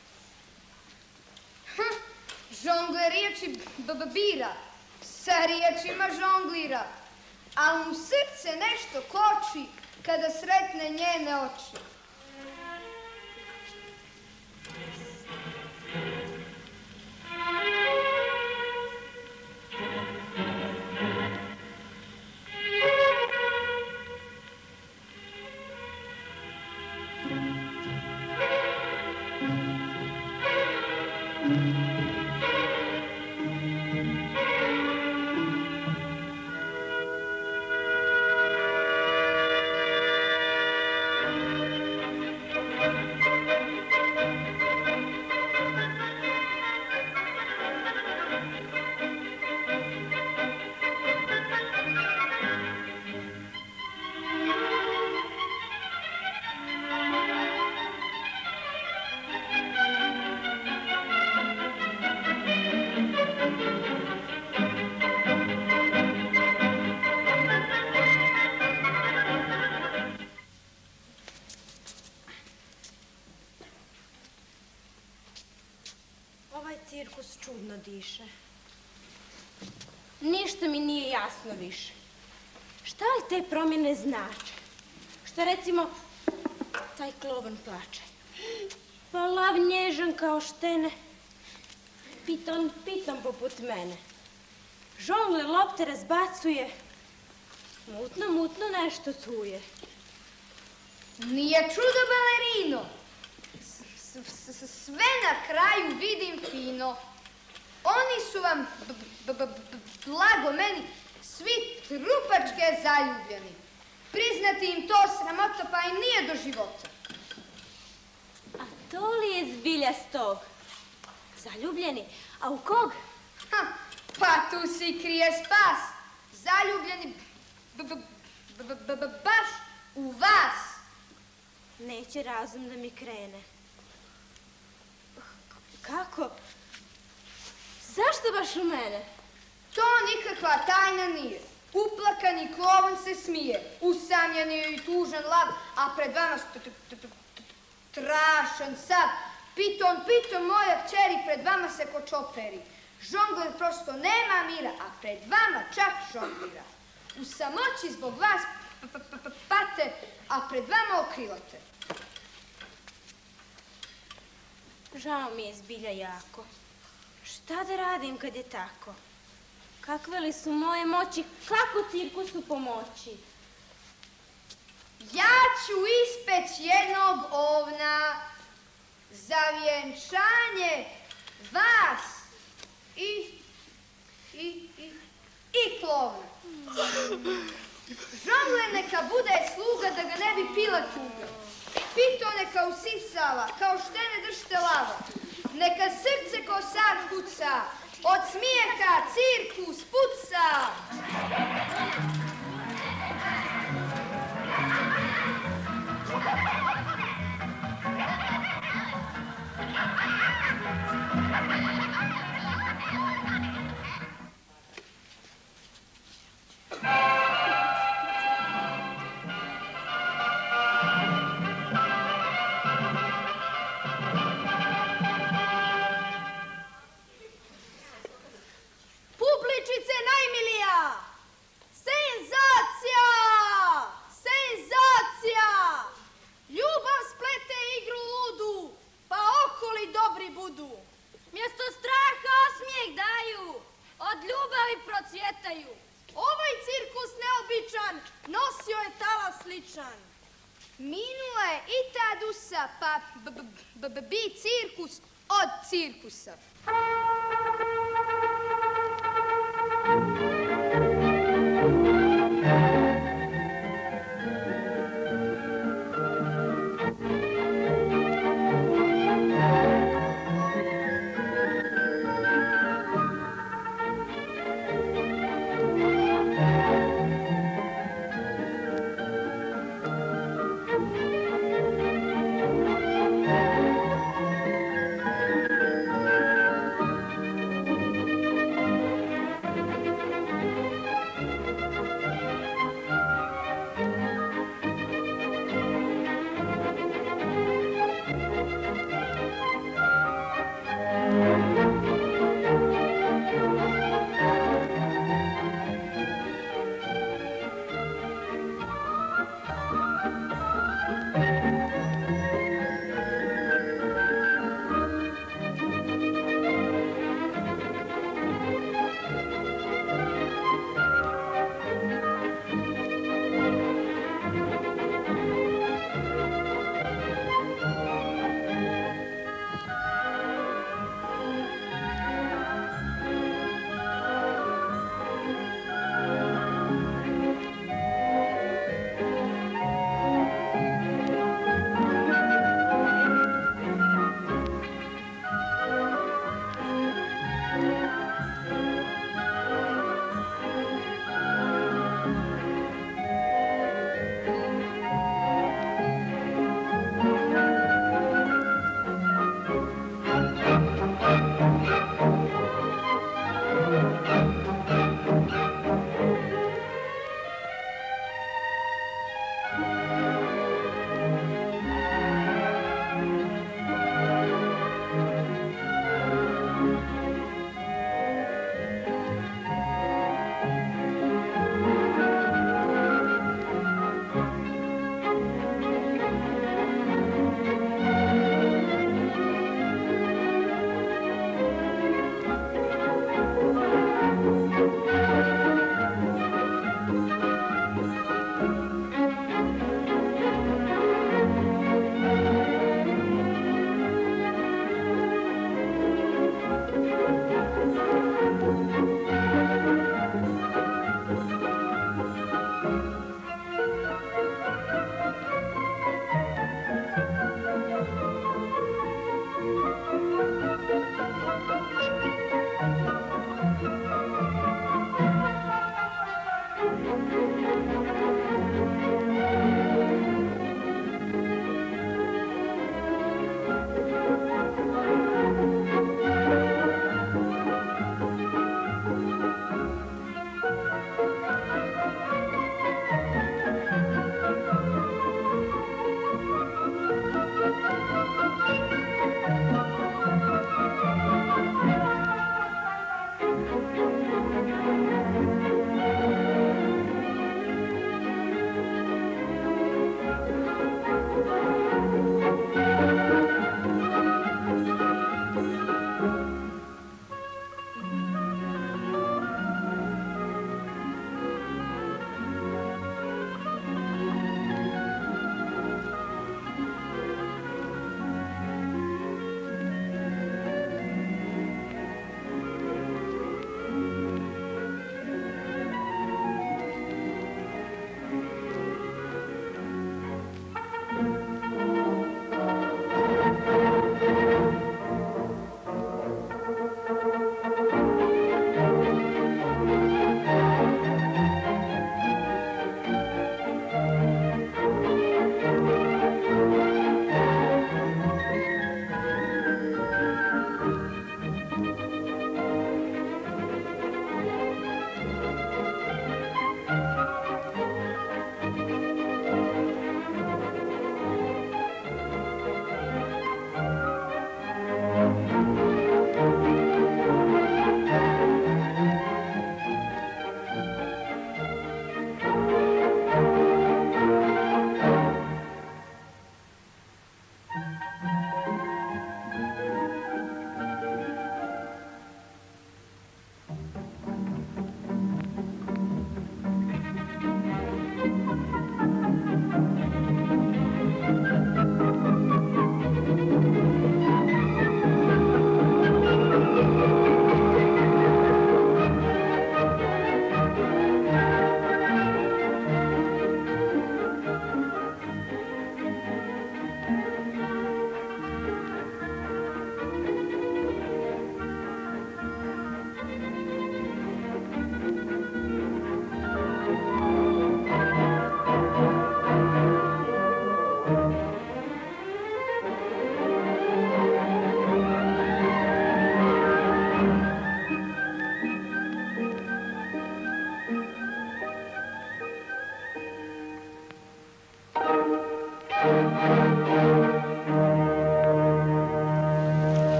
Žongler riječi bira, sa riječima žonglira, ali mu srce nešto koči kada sretne njene oči. Cirkus čudno diše. Ništa mi nije jasno više. Šta li te promjene znače? Šta recimo taj klovan plače? Pa lav nježan kao štene. Piton poput mene. Žongle lopte razbacuje. Mutno nešto tu je. Nije čudo balerino. Sve na kraju vidim fino. Oni su vam, blago meni, svi trupačke zaljubljeni. Priznati im to sramota, pa im nije do života. A to li je zbilja stog? Zaljubljeni? A u kog? Pa tu se krije spas. Zaljubljeni baš u vas. Neće razum da mi krene. Kako? Zašto baš u mene? To nikakva tajna nije. Uplakani klovon se smije, usamljeni i tužan lav, a pred vama strašan sav. Piton moja kćeri, pred vama se kočoperi. Žongler prosto nema mira, a pred vama čak žonglira. U samoći zbog vas pate, a pred vama okrilate. Žao mi je zbilja jako. Šta da radim kad je tako? Kakve li su moje moći, kako cirkusu pomoći? Ja ću ispeć jednog ovna za vjenčanje vas i klovna. Žongler neka bude sluga da ga ne bi pila tuga. Pito neka usisava, kao štene držite lava. Neka srce ko sad kuca, od smijeha cirkus puca. Publičice najmilija! Senzacija! Senzacija! Ljubav splete igru ludu, pa okoli dobri budu. Mjesto straha osmijeh daju, od ljubavi procvjetaju. Ovaj cirkus neobičan, nosio je talas sličan. Minula je i ta dusa, pa bi cirkus od cirkusa.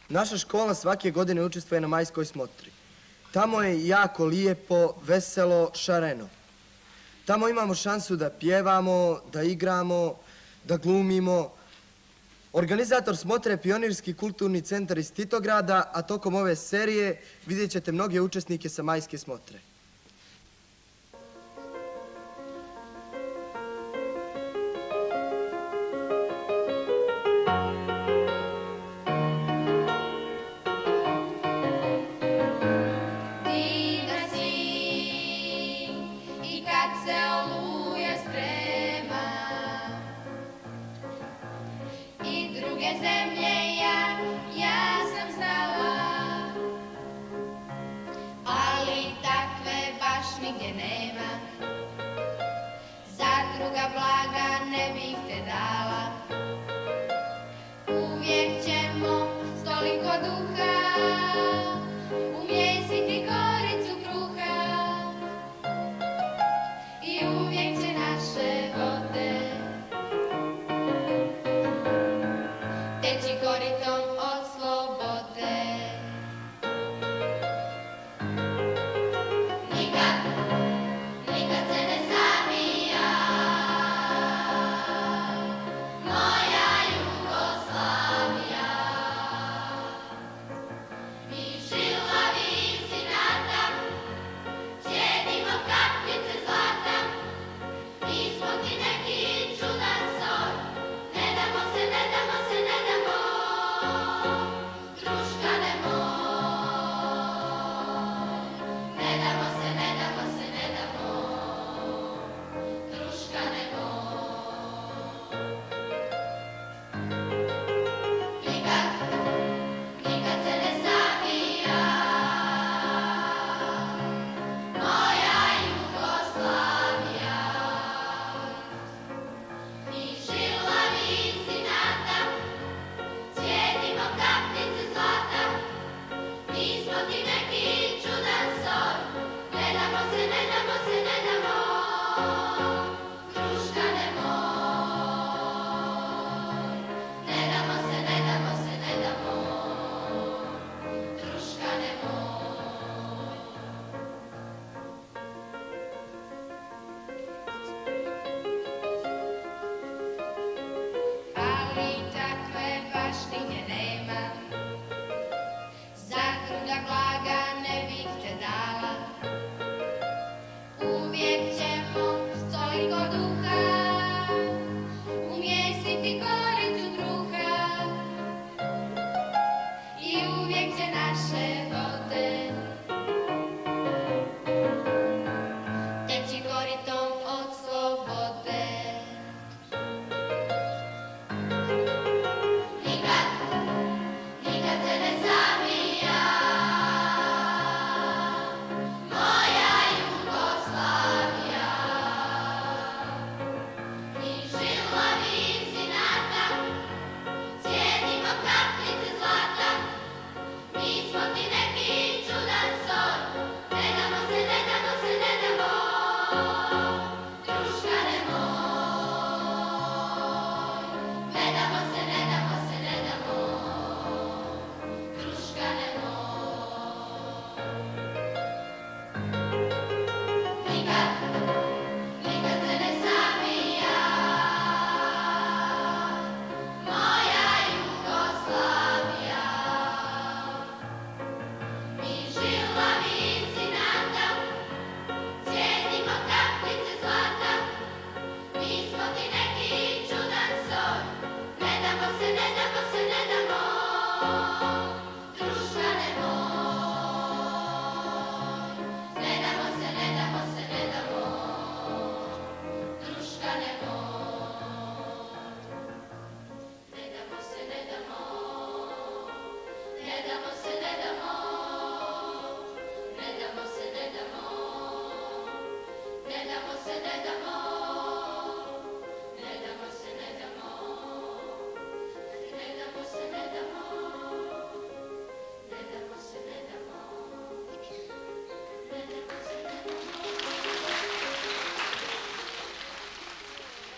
Naša škola svake godine učestvuje na majskoj smotri. Tamo je jako lijepo, veselo, šareno. Tamo imamo šansu da pjevamo, da igramo, da glumimo. Organizator smotre je Pionirski kulturni centar iz Titograda, a tokom ove serije vidjet ćete mnoge učesnike sa majske smotre.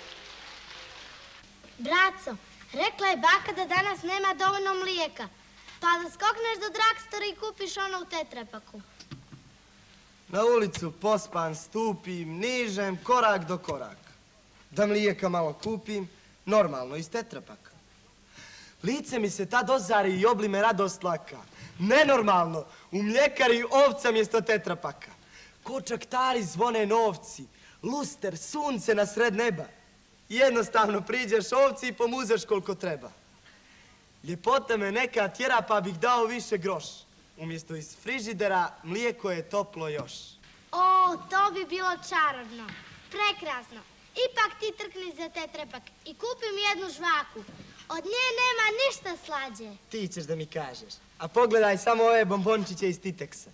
Braco, rekla je baka da danas nema dovoljno mlijeka. Pa da skokneš do dragstora i kupiš ono u tetrapaku. Na ulicu pospan stupim, nižem korak do koraka. Da mlijeka malo kupim, normalno iz tetrapaka. Lice mi se tad ozari i oblime radost laka. Nenormalno, u mljekari ovca mjesto tetrapaka. Ko čaktari zvone novci, luster, sunce na sred neba. Jednostavno priđeš ovci i pomuzeš koliko treba. Ljepota me neka tjera pa bih dao više groš. Umjesto iz frižidera mlijeko je toplo još. O, to bi bilo čarobno. Prekrasno. Ipak ti trkni za tetrapak i kupim jednu žvaku. Od nje nema ništa slađe. Ti ćeš da mi kažeš. A pogledaj samo ove bombončiće iz Titeksa.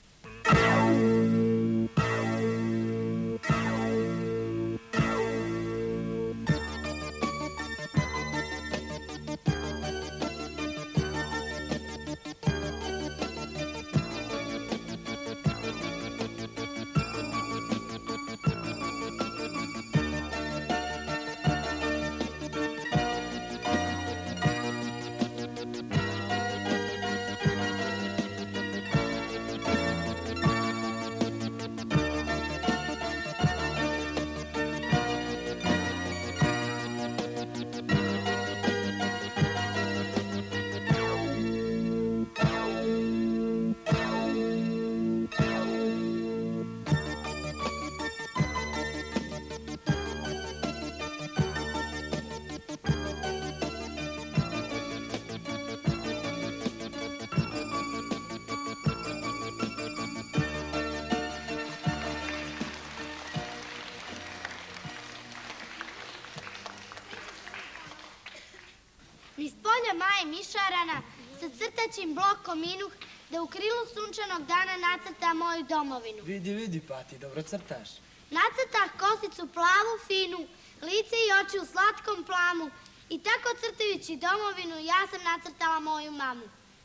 Niz polja Maje Mišarana sa crtaćim blokom minuh da u krilu sunčanog dana nacrta moju domovinu. Vidi, Pati, dobro crtaš. Nacrtah kosicu plavu, finu, lice i oči u slatkom plamu i tako crtajući domovinu ja sam nacrtala moju mamu.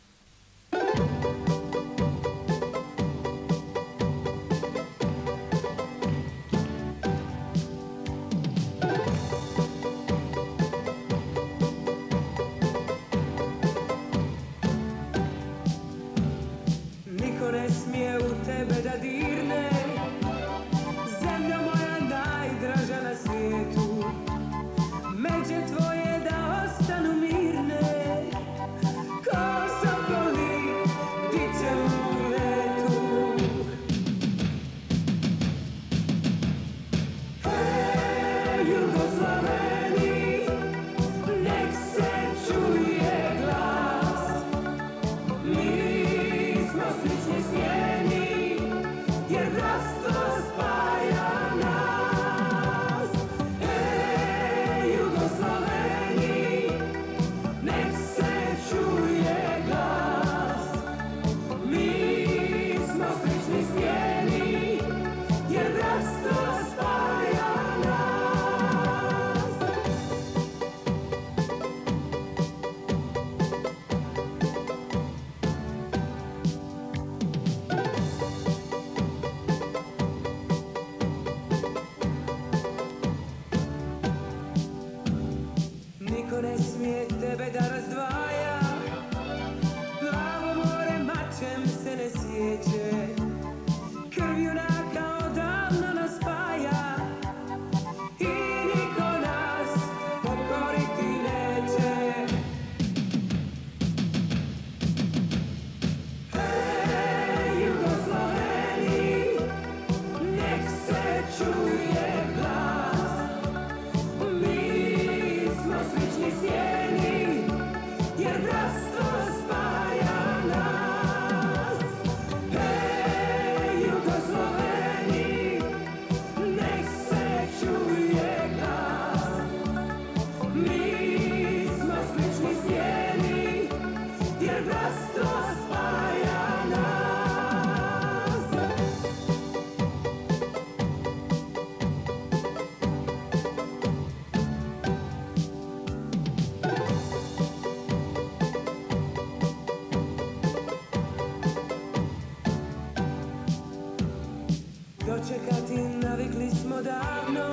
Dočekati navikli smo davno,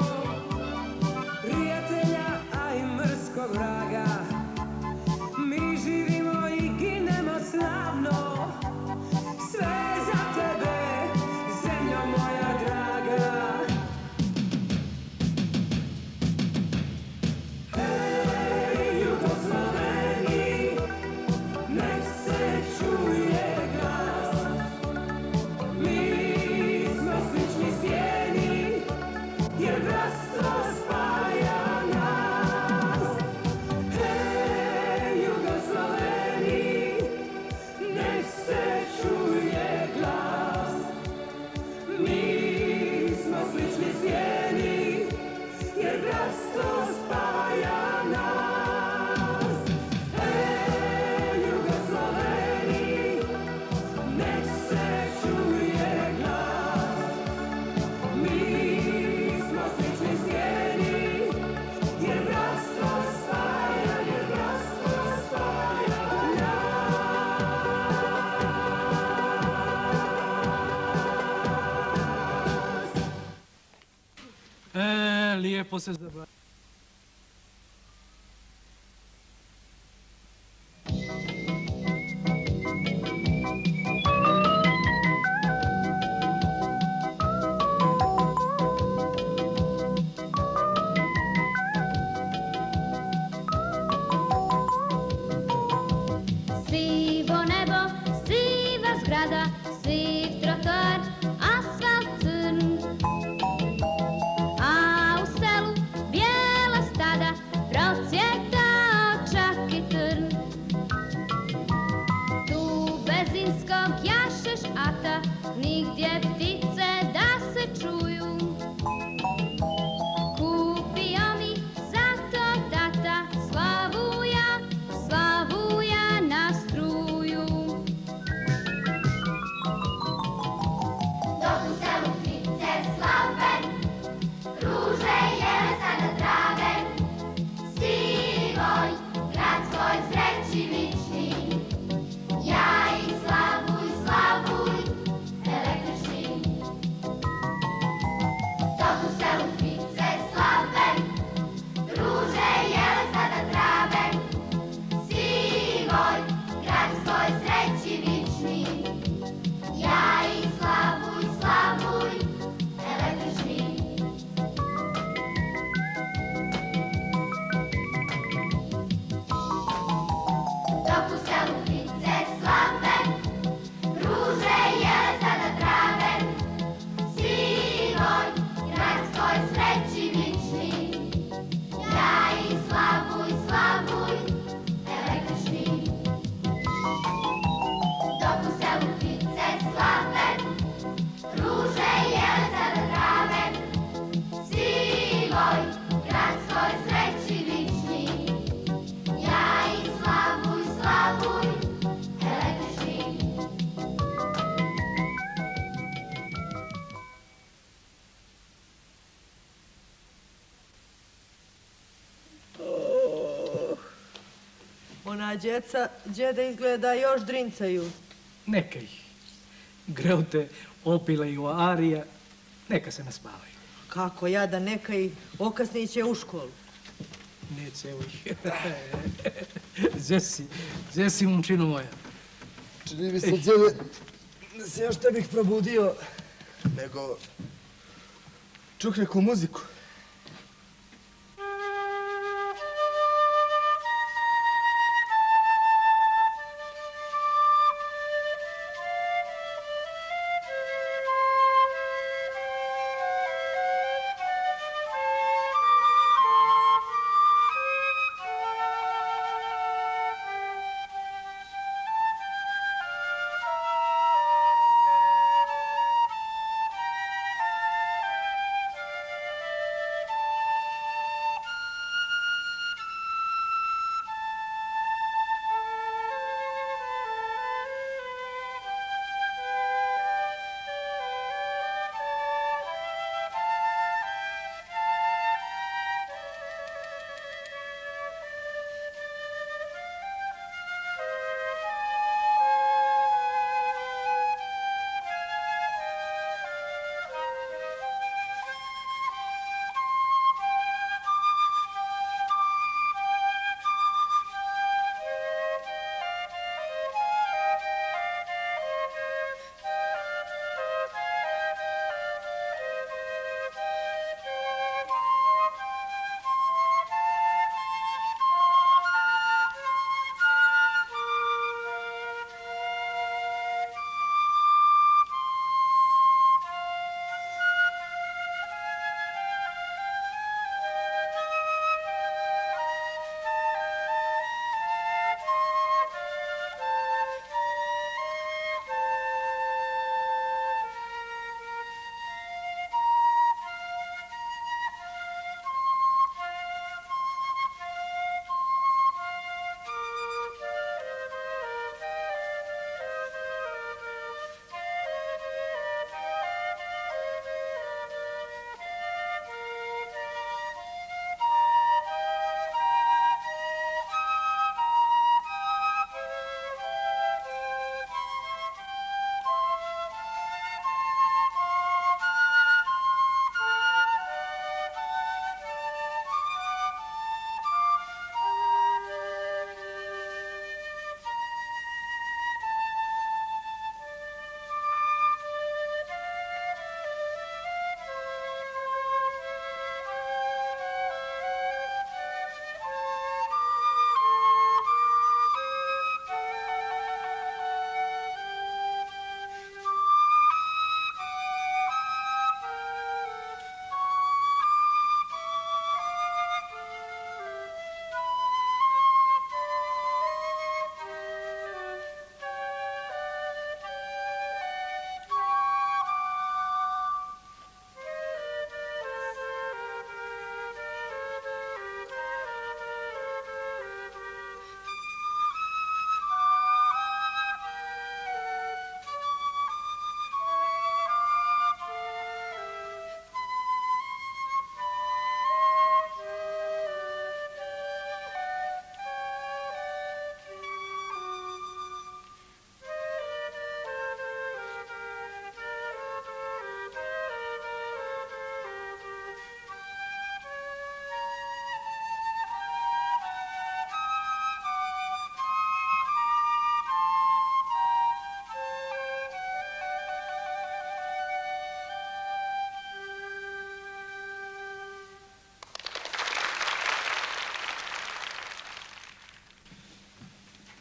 prijatelja, a i mrskog vraga. Mi živimo i ginemo lijepo se zabavi. Sivo nebo, siva zgrada, siv trotoar, asfalt crn. A u selu bijela stada, procvjetao čak i trn. Tu bez inskog jašeš ata, nigdje ptice da se čuju. Kupio mi zato tata slavuja, slavuja na struju. Dok u selu ptice slave, ruže jele sada trave, sivoj, grad svoj sreći vični, ja i slavuj, slavuj, električni. Dok u selu ptice slave, ruže jele sada trave, sivoj, grad svoj sreći vični, ja i slavuj, slavuj, električni. Dok u selu ptice slave, ruže jele sada trave, sivoj, grad svoj sreći vični, ja i slavuj, slavuj, električni. Dok u selu ptice slave, ruže jele sada trave, sivoj, grad svoj sreći vični, ja i slavuj, slavuj, električni. Ona djeca, djede izgleda još drincaju. Neka ih. Greute, opile i arija, neka se naspavaju. Kako ja da neka i okasnije će u školu. Neće, evo ih. Gdje si, momčino moja? Čini mi se, djede, da se još te bih probudio, nego čuh neku muziku.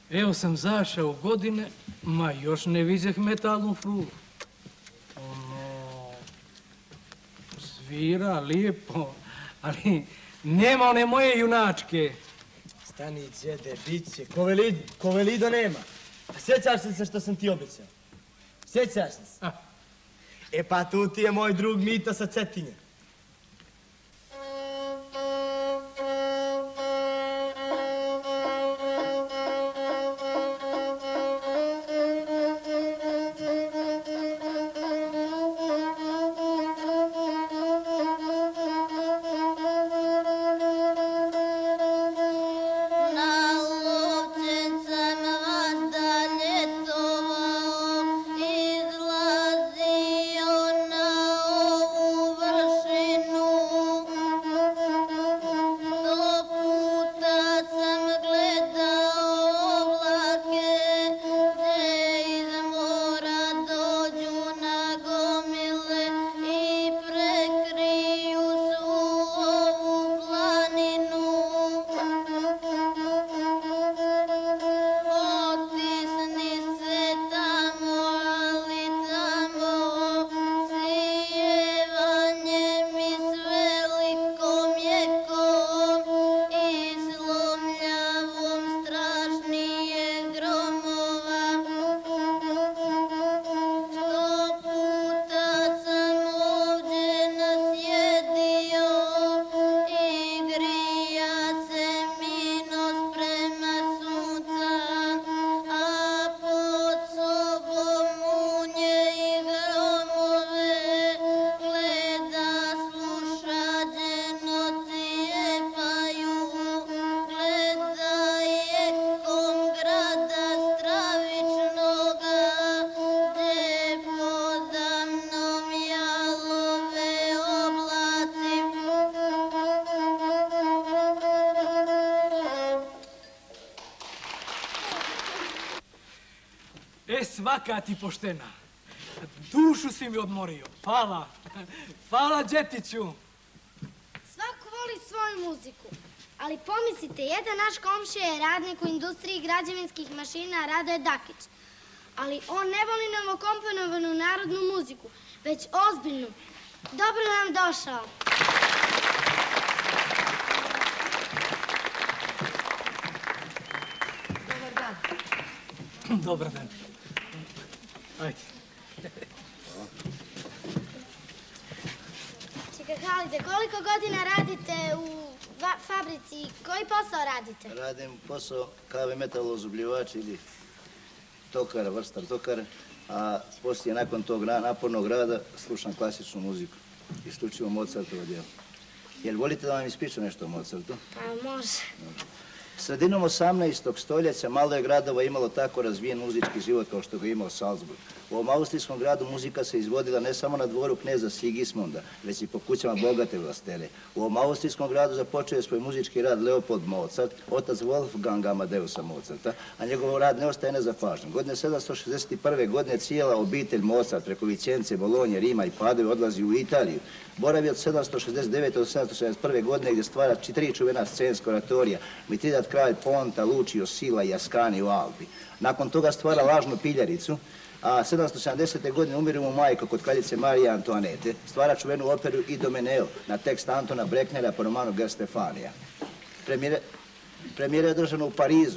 Evo sam zašao u godine, ma još ne viđeh metalnu frulu. Ono, svira lijepo, ali nema one moje junačke. Stani, djede, bit će, ko velido nema. A sjećaš li se što sam ti obećao? Sjećaš li se? E pa tu ti je moj drug Mito sa Cetinja. Svaka ti poštena. Dušu si mi odmorio. Hvala. Hvala, Đetiću. Svako voli svoju muziku. Ali pomislite, jedan naš komšija je radnik u industriji građevinskih mašina Radoje Dakić. Ali on ne voli novokomponovanu narodnu muziku, već ozbiljnu. Dobro nam došao. Dobar dan. Dobar dan. Ajde. Čekaj, Halide, koliko godina radite u fabrici? Koji posao radite? Radim posao kave metalozubljivač ili tokar, vrstar tokar, a poslije nakon tog napornog rada slušam klasičnu muziku. Isključivo Mozartovo djelo. Jel volite da vam ispričam nešto o Mozartu? Pa može. Sredinom 18. stoljeća malo je gradova imalo tako razvijen muzički život kao što ga imao Salzburg. U ovom austrijskom gradu muzika se izvodila ne samo na dvoru kneza Sigismunda, već i po kućama bogate vlastele. U ovom austrijskom gradu započeo je svoj muzički rad Leopold Mozart, otac Wolfganga Amadeusa Mozarta, a njegov rad ne ostaje nezapažen. Godine 761. godine cijela obitelj Mozart preko Vicence, Bolonje, Rima i Padove odlazi u Italiju. Boravi od 769. do 771. godine gdje stvara 3 čuvena scenska oratorija, Mitridat kralj Ponta, Lucio, Sila i Ascani u Alpi. Nakon toga stvara lažnu piljaricu, a 770. godine umire mu majka kod kraljice Marije Antoanete, stvara čuvenu operu Idomeneo na tekst Antona Brecknera po romanu Ger Stefanija. Premijera je održana u Parizu,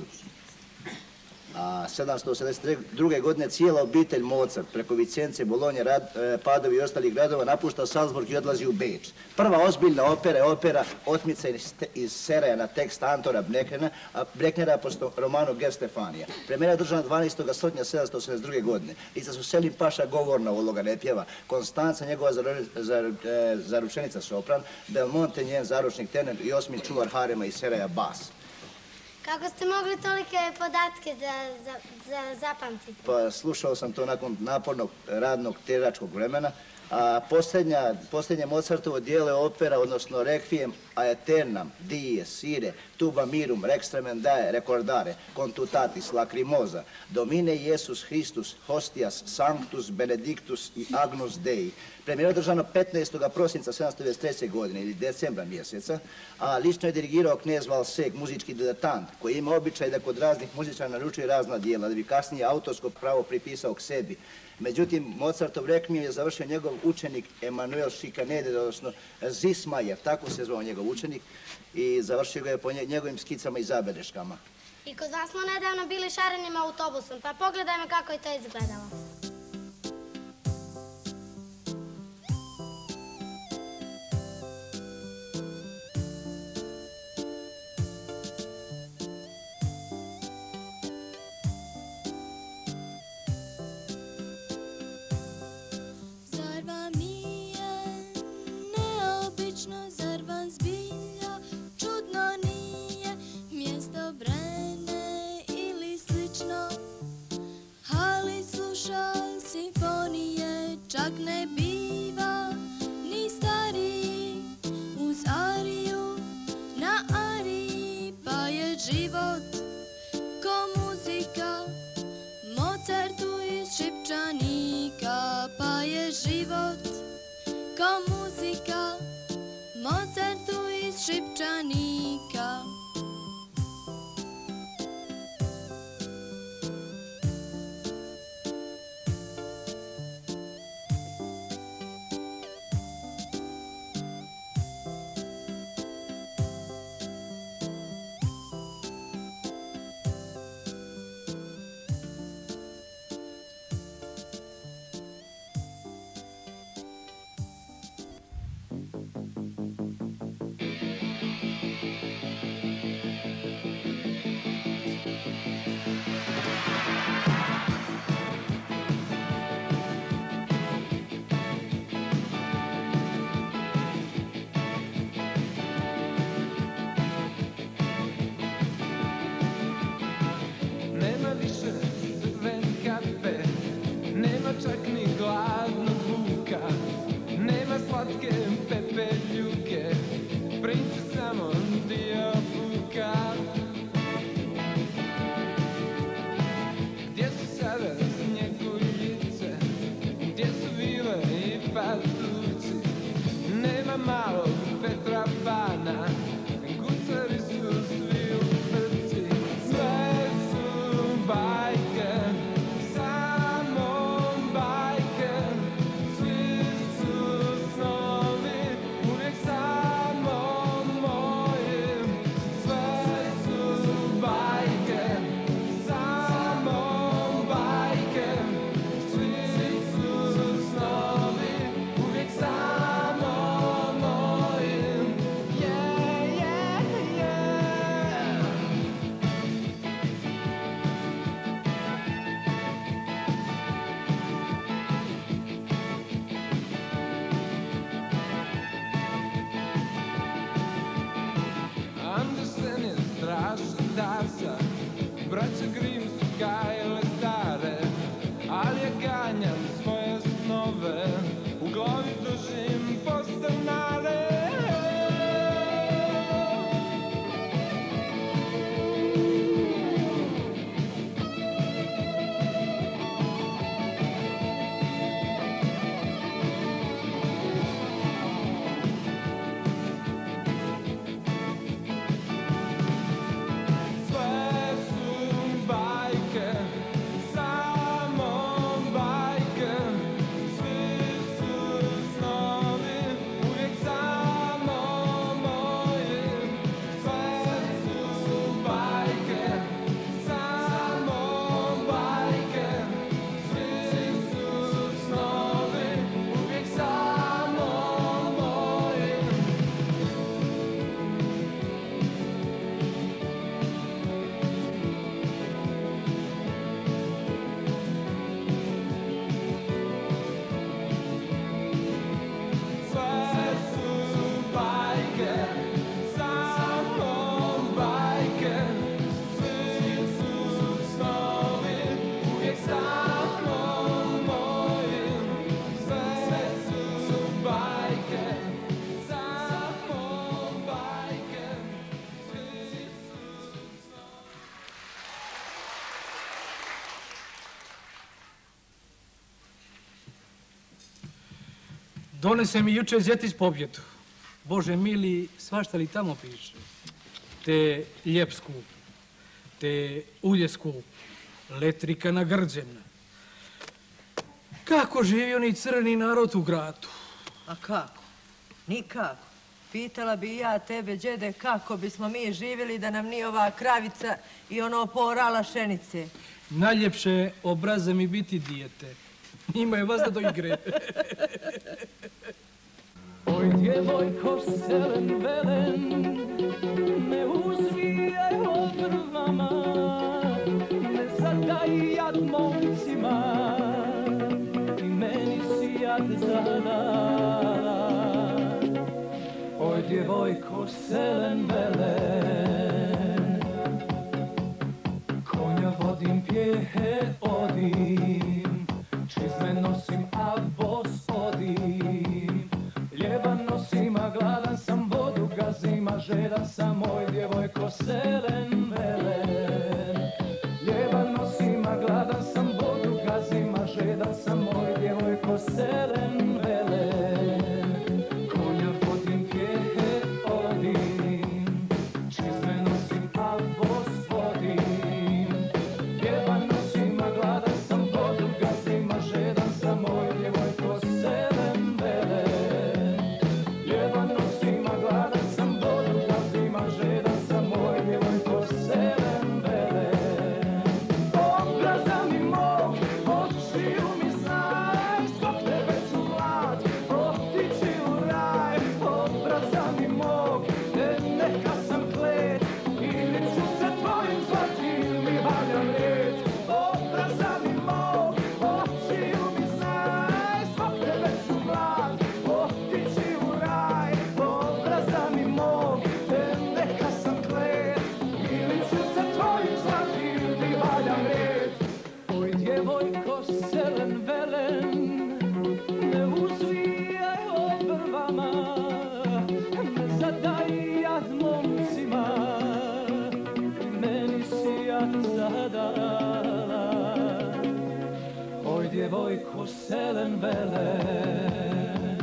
a 782. godine cijela obitelj Mozart preko Vicence, Bolonje, Padovi i ostalih gradova napušta Salzburg i odlazi u Beč. Prva ozbiljna opera je opera Otmica iz Seraja na tekst Antona Brecknera po romanu Ger Stefanija. Premijera je održana 12. srpnja 782. godine. Iza su Selim Paša govorna uloga ne pjeva, Konstanca njegova zaručenica sopran, Belmonte njen zaručnik tenor i osmi čuvar harema iz Seraja bas. Kako ste mogli tolike podatke zapamtiti? Pa slušao sam to nakon napornog radnog težačkog vremena, Posljednje Mozartovo dijelo je opera, odnosno Requiem aeternam, dies, ire, tuba mirum, rex tremendae, recordare, contutatis, lacrimosa, Domine Iesus Christus, hostias, sanctus, benedictus i agnus Dei. Premijera je održana 15. prosinca 1793. godine ili decembra mjeseca, a lično je dirigirao knez Valsek, muzički diletant, koji ima običaj da kod raznih muzičara naručuje razna dijela, da bi kasnije autorsko pravo pripisao k sebi. Međutim, Mozartov Requiem je završio njegov učenik Emanuel Schikaneder, odnosno Zismajer, tako se zvao njegov učenik, i završio ga je po njegovim skicama i zabeleškama. I kod vas smo nedavno bili šarenim autobusom, pa pogledajmo kako je to izgledalo. Čak ne biva ni stariji uz ariju na ariji, pa je život ko muzika Mozartu iz Šipčanika, pa je život ko muzika Mozartu iz Šipčanika. Čak ni gladnog vuka, nema slatke pepeljuke, prince samo dio puka. Gdje su sada snjeguljice, gdje su vile i patuci, nema malog Petra Pana, gucari su svi u frci, sve su bajke. Yeah, yeah. Donese mi juče zjetis pobjedu. Bože mili, svašta li tamo piše? Te ljep skup, te ulje skup, letrika na grđena. Kako živi oni crni narod u gradu? A kako? Nikako. Pitala bi ja tebe, džede, kako bismo mi živjeli da nam nije ova kravica i ono poorala šenice. Najljepše obraze mi biti dijete. Njima je vazda do igre. Oj, djevojko selen velen, ne uzvijaj obrvama, ne zadaj jad momcima, i meni si jad zadala. Oj, djevojko selen velen, konja vodim, pjehe odim, čizme nosim, a bos odim. Ljeban nosim, a gladan sam, vodu gazim, a žedan sam, moj djevojko selen velen. Ljeban nosim, a gladan sam, vodu gazim, a žedan sam, moj djevojko selen velen. Konja vodim, pjehe odim, čizme nosim, a bos vodim. Ljeban nosim, a gladan sam, vodu gazim, a žedan sam, moj djevojko selen velen. Djevojko selen velen,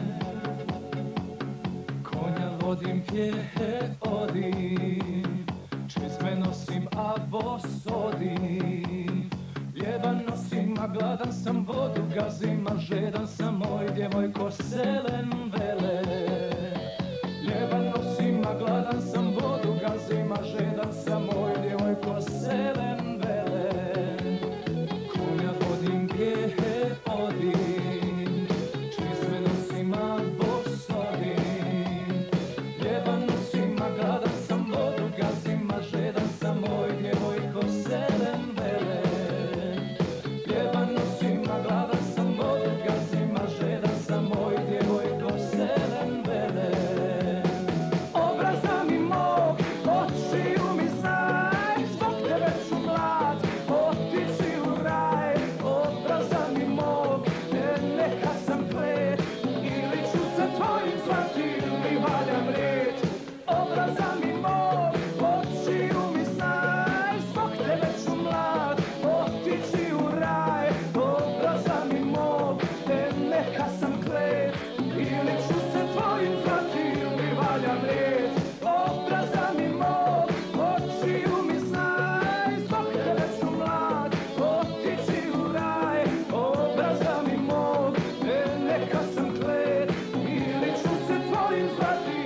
konja vodim, pjehe odim, čizme nosim, a bos odim. Ljeban nosim, a gladan sam, vodu gazim, a žedan sam, moj djevojko selen velen. Ljeban nosim, a gladan sam, vodu gazim, a žedan sam, moj djevojko selen velen. Konja vodim, pjehe odim, čizme nosim, a bos odim. Ljeban nosim, a gladan sam, vodu gazim, a žedan sam, moj djevojko selen velen. Ljeban nosim, a gladan sam, vodu gazim, a žedan sam, moj djevojko selen velen. Obraza mi mog, očiju mi znaj, zbog tebe ću mlad otići u raj. Obraza mi mog, neka sam klet, ili ću se tvojim zvati, ili valjam red. Obraza mi mog, očiju mi znaj, zbog tebe ću mlad otići u raj. Obraza mi mog, neka sam klet, ili ću se tvojim zvati, ili valjam red. Obraza mi mog, očiju mi znaj, zbog tebe ću mlad otići u raj. Obraza mi mog, neka sam klet, ili ću se tvojim zvati,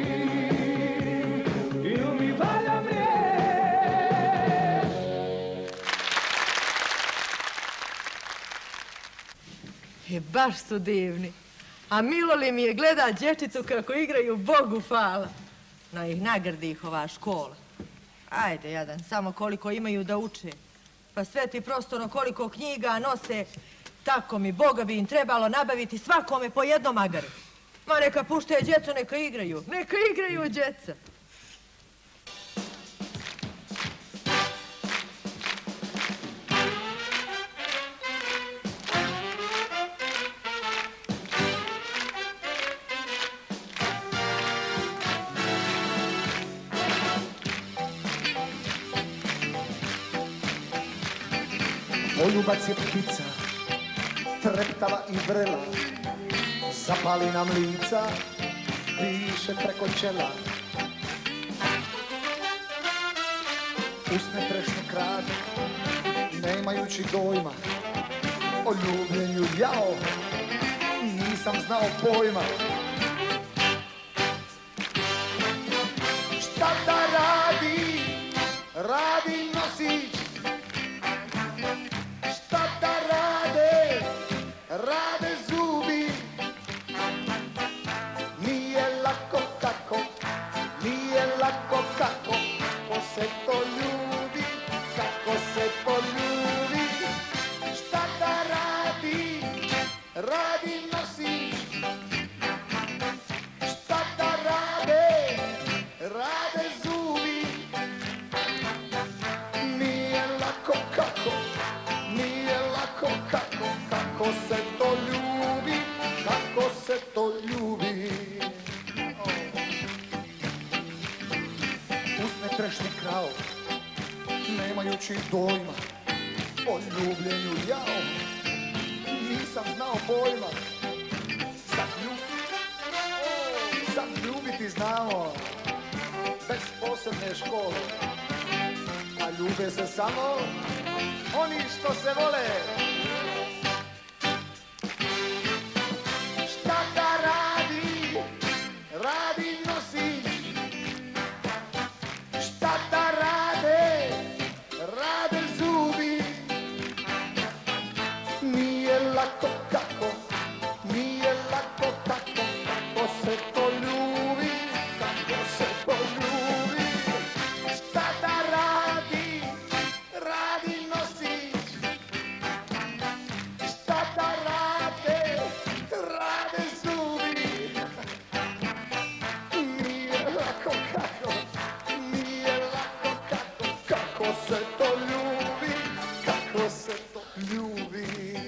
ili mi valjam red. Baš su divni. A milo li mi je gleda dječicu kako igraju, Bogu hvala. No ih nagrdi ih ova škola. Ajde, jadan, samo koliko imaju da uče. Pa sve ti prostorno koliko knjiga nose, tako mi Boga bi im trebalo nabaviti svakome po jednom magaru. Ma neka puštaju djecu, neka igraju djeca. Poljubac je ptica treptava i vrela, zapali nam lica, piše preko čela. Usne trešnju krade, nemajući dojma, o ljubljenju jao, nisam znao pojma. Šta da radi, radi nosić, šta da rade, rade zubi. Nije lako kako, nije lako kako, ko se to ljubi, kako se to ljubi. Šta da radi, radi nosić, šta da rade, rade zubi. Nije lako kako, nije lako kako, kako se to ljubi, kako se to ljubi. Usne trešni krao, nemajući dojma, o ljubljenju jao, nisam znao pojma. Sad ljubiti znamo, bez posebne škole, a ljube se samo oni što se vole. Šta da radi, radi nosić, šta da rade, rade zubi. Nije lako kako, nije lako kako, kako se to ljubi, kako se to ljubi. Šta da radi, radi nosić, šta da rade, rade zubi. Nije lako kako, nije lako kako, kako se to ljubi, kako se to ljubi.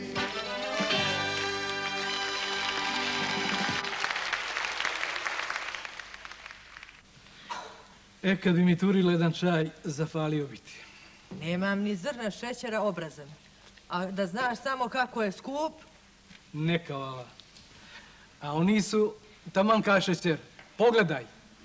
Kad bi mi turilo jedan čaj, zafalio bi ti. Nemam ni zrna šećera obrazan. A da znaš samo kako je skup? Neka vala. A oni su taman ka šećer. Pogledaj.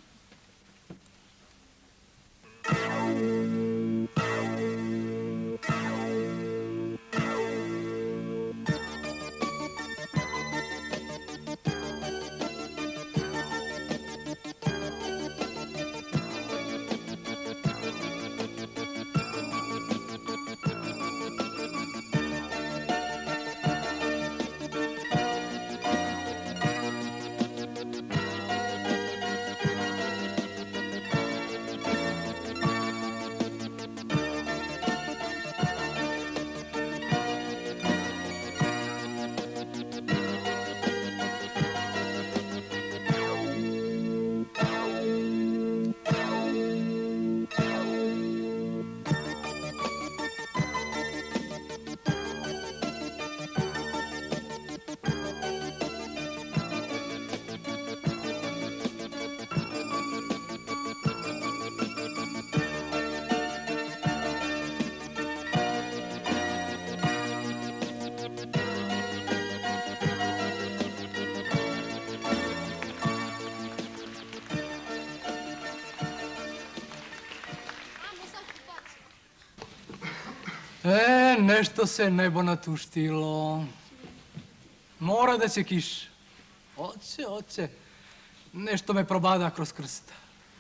Nešto se nebo natuštilo. Mora da će kiš. Oće. Nešto me probada kroz krsta.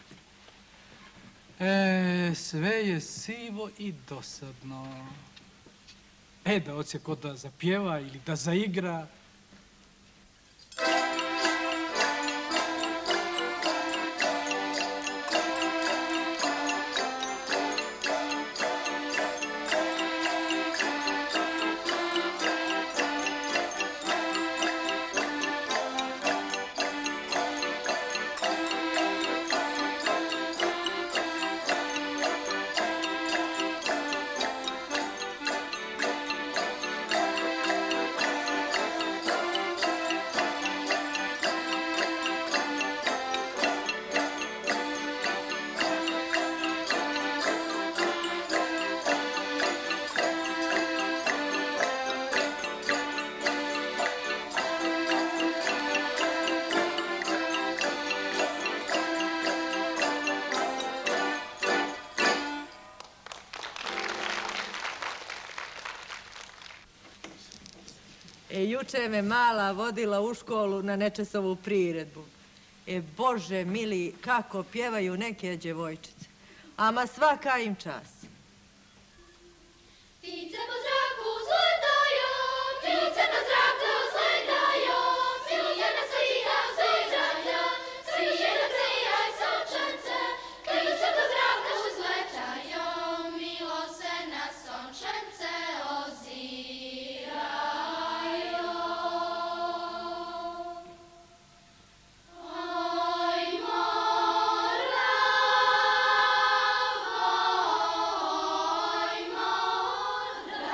Sve je sivo i dosadno. Da oće ko da zapjeva ili da zaigra. Juče me mala vodila u školu na nečasovu priredbu. Bože mili, kako pjevaju neke djevojčice. Ama svaka im čas. Ptice po zraku zletaju, ptice na zraku zletaju, siluje na svija zvižanja, svije na cijaj sončence. Ptice po zraku zletaju, milo se na sončence oziraju. Oj mora, oj mora.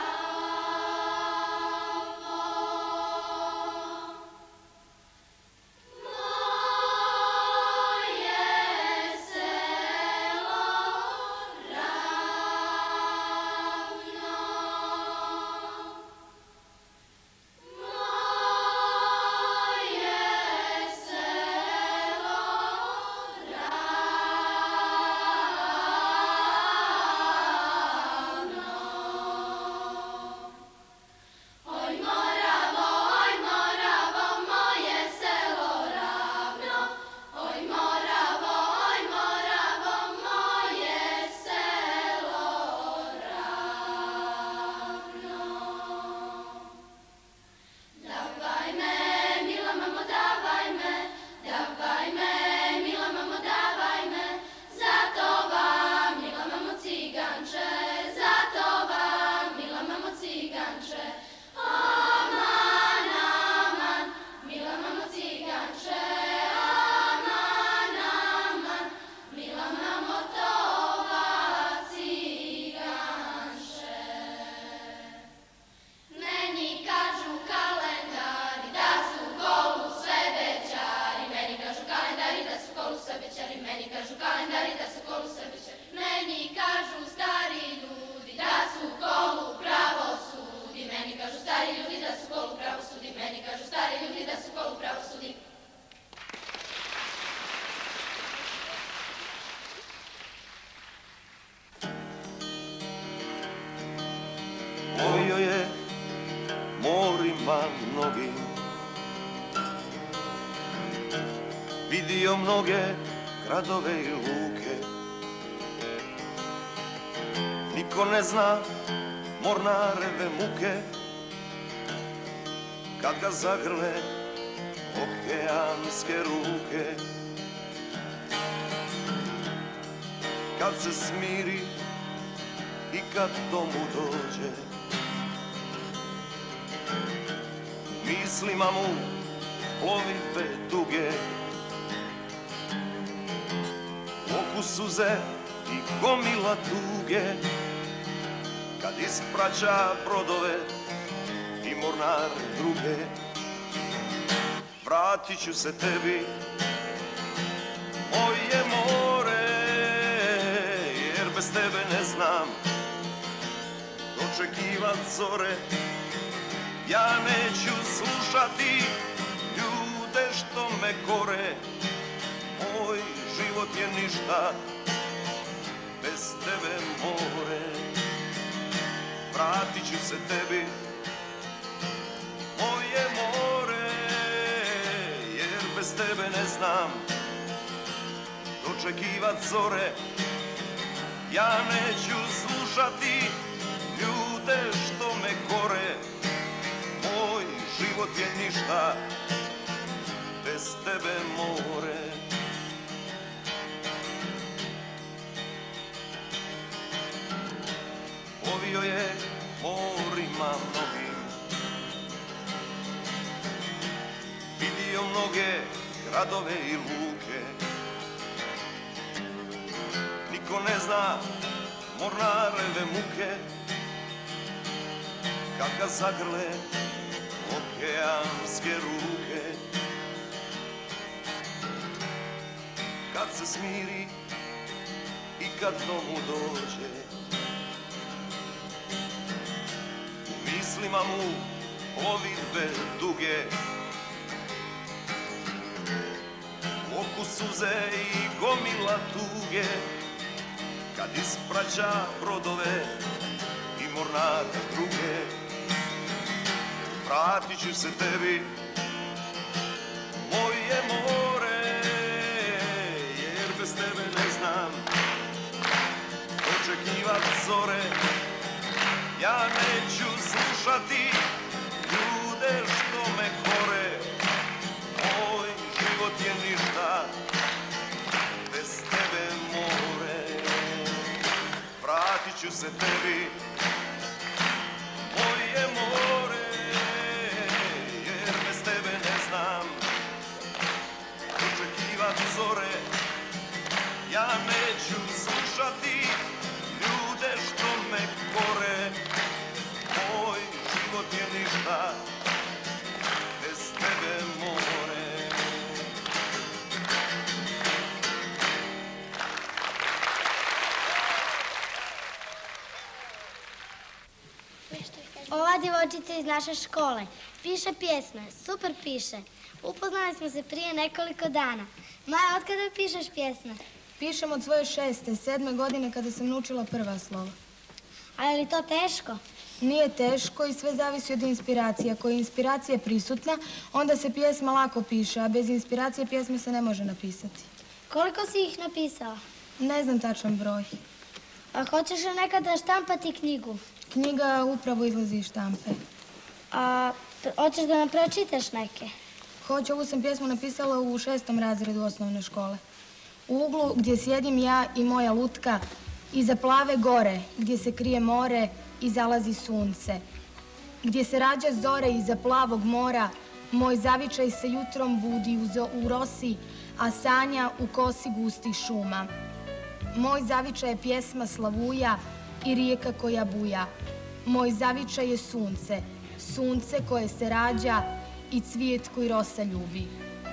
Plovio je morima mnogim, vidio mnoge gradove i luke. Niko ne zna mornareve muke, kad ga zagrle okeanske ruke. Kad se smiri i kad domu dođe, mislima mu plovidbe duge, u oku suze i gomila tuge, kad ispraća brodove i mornare druge. Vratit ću se tebi, moje more, jer bez tebe ne znam dočekivat zore. Ja neću slušati ljude što me kore, moj život je ništa bez tebe, more. Vratit ću se tebi, moje more, jer bez tebe ne znam dočekivat zore. Ja neću slušati ljude što me kore, moj život je ništa bez tebe, more. Plovio je morima mnogim, vidio mnoge gradove i luke. Niko ne zna mornareve muke, kad ga zagrle okeanske ruke. Kad se smiri i kad domu dođe, u mislima mu plovidbe duge, u oku suze i gomila tuge, kad ispraća brodove i mornare druge. vratit ću se tebi, moje more, jer bez tebe ne znam očekivat zore. Ja neću slušati ljude što me kore, moj život je ništa bez tebe more. Vratit ću se tebi, moje more, jer bez tebe ne znam očekivat zore. Ja neću slušati ljude što me kore, moj život je ništa bez tebe more. Ova djevojčica iz naše škole piše pjesme, super piše. Upoznali smo se prije nekoliko dana. Maja, od kada pišeš pjesme? Pišem od svoje 6., 7. godine kada sam naučila prva slova. A je li to teško? Nije teško i sve zavisi od inspiracije. Ako je inspiracija prisutna, onda se pjesma lako piše, a bez inspiracije pjesma se ne može napisati. Koliko si ih napisala? Ne znam tačan broj. A hoćeš li nekada štampati knjigu? Knjiga upravo izlazi iz štampe. A hoćeš da nam pročitaš neke? Hoću, ovu sam pjesmu napisala u 6. razredu osnovne škole. U uglu gdje sjedim ja i moja lutka, iza plave gore, gdje se krije more i zalazi sunce. Gdje se rađa zore iza plavog mora, moj zavičaj se jutrom budi u rosi, a sanja u kosi gustih šuma. Moj zavičaj je pjesma slavuja i rijeka koja buja. Moj zavičaj je sunce, sunce koje se rađa i cvijet koji rosa ljubi.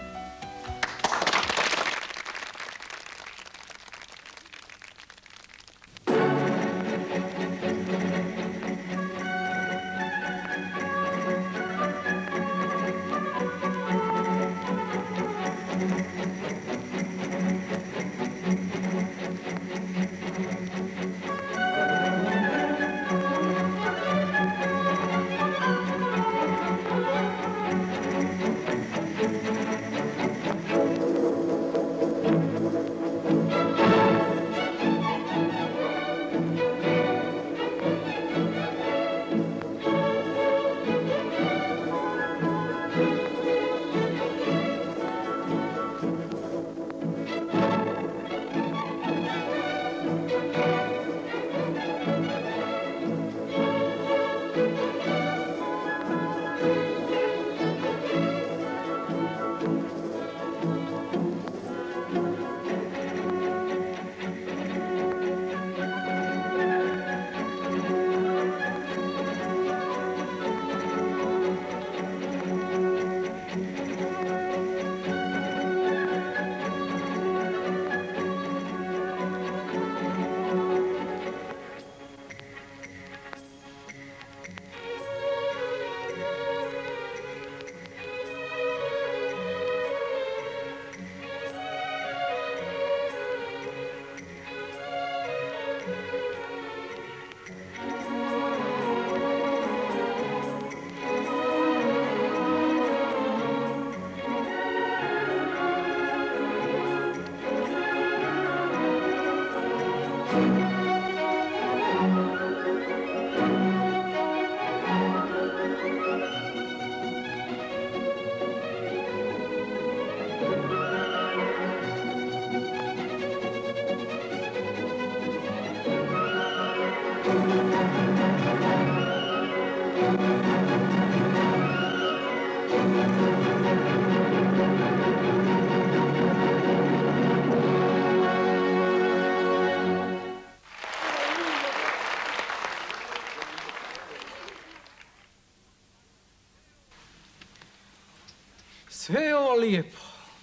Sve je ovo lijepo,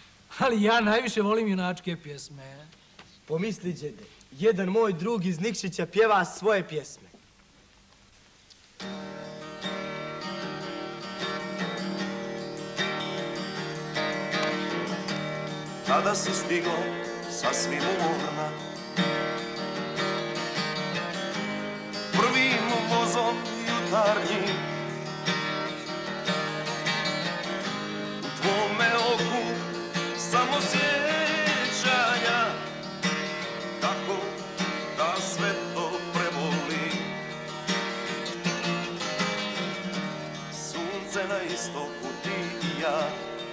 ali ja najviše volim junačke pjesme. Pomisli, djede, jedan moj drug iz Nikšića pjeva svoje pjesme. Kada si stigo sasvim umorna, prvim vozom jutarnjim, istoku ti i ja.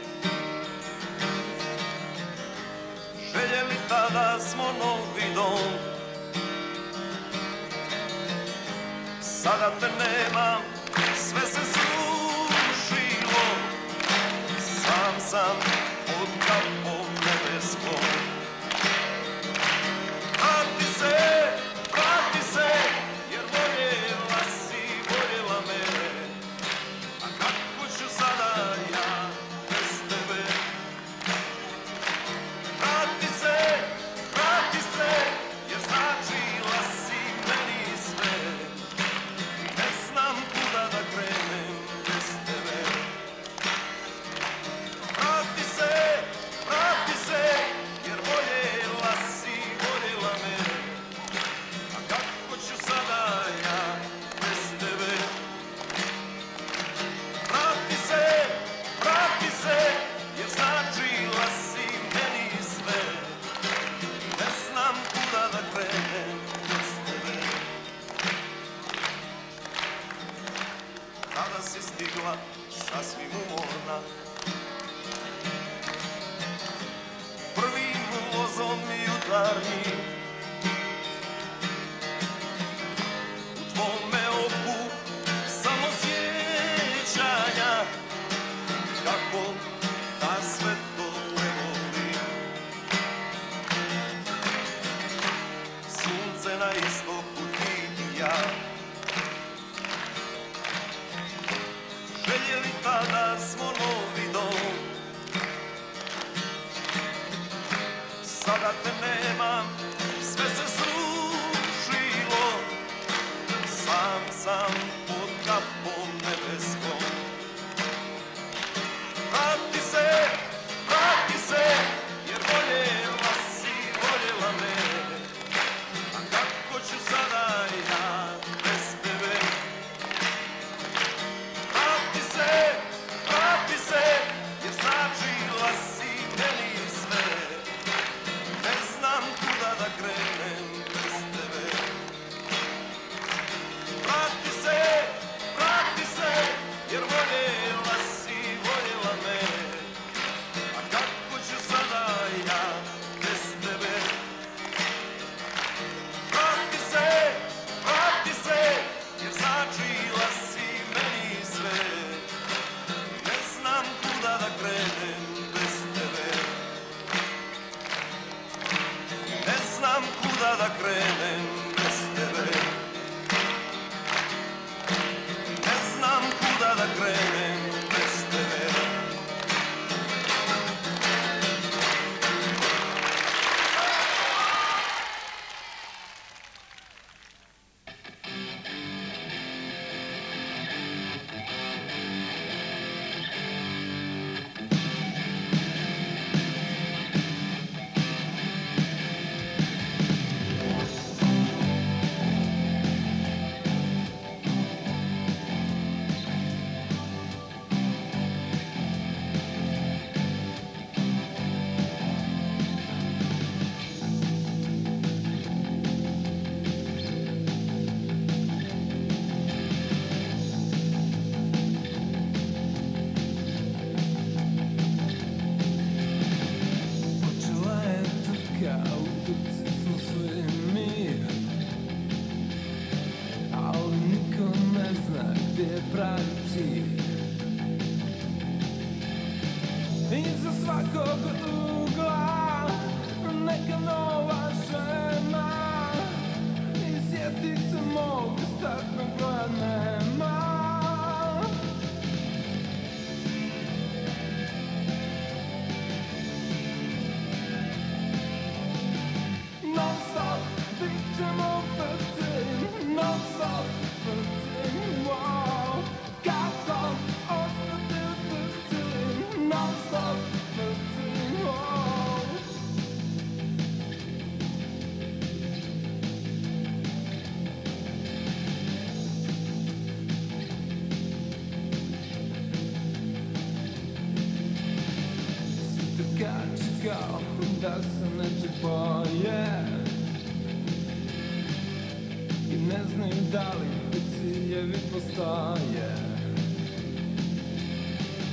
Željeli tada smo novi dom, sada te nemam, sve se srušilo. Sam pod kapom nebeskom. Vrati se, jer voljela si, voljela me. A kako ću sada ja bez tebe? Vrati se, jer značila si meni sve. Ne znam kuda da krenem bez tebe. Vrati se, jer voljela si, voljela me. A kako ću sada ja bez tebe? Vrati se, jer značila si meni sve. Ne znam kuda da krenem bez tebe. Kada si stigla sasvim umorna, prvim vozom jutarnjim, u tvome oku samo sjećanja, kako da sve to ne voli. Sunce na istoku ti i ja, željeli tada smo novi dom. Sada te nemam, sve se srušilo. Sam pod kapom nebeskom. Vrati se, jer voljela si, voljela me. A kako ću sada ja bez tebe? Vrati se, jer značila si meni sve. Ne znam kuda da krenem bez tebe. Vrati se, jer voljela si, voljela me. A kako ću sada ja bez tebe? Vrati se, jer značila si meni sve. Ne znam kuda da krenem bez tebe. Ne znam kuda da krenem bez tebe. Ne znam kuda da krenem bez tebe. Iza svakog ugla neka nova žena, i sjetit se mog startnog broja nema. Non stop, bit ćemo vrtim, non stop, vrtim, wow. Kako ostati vrtim, non stop, vrtim, wow. Svi te kao da se neće boje i ne znaju da li ciljevi postoje.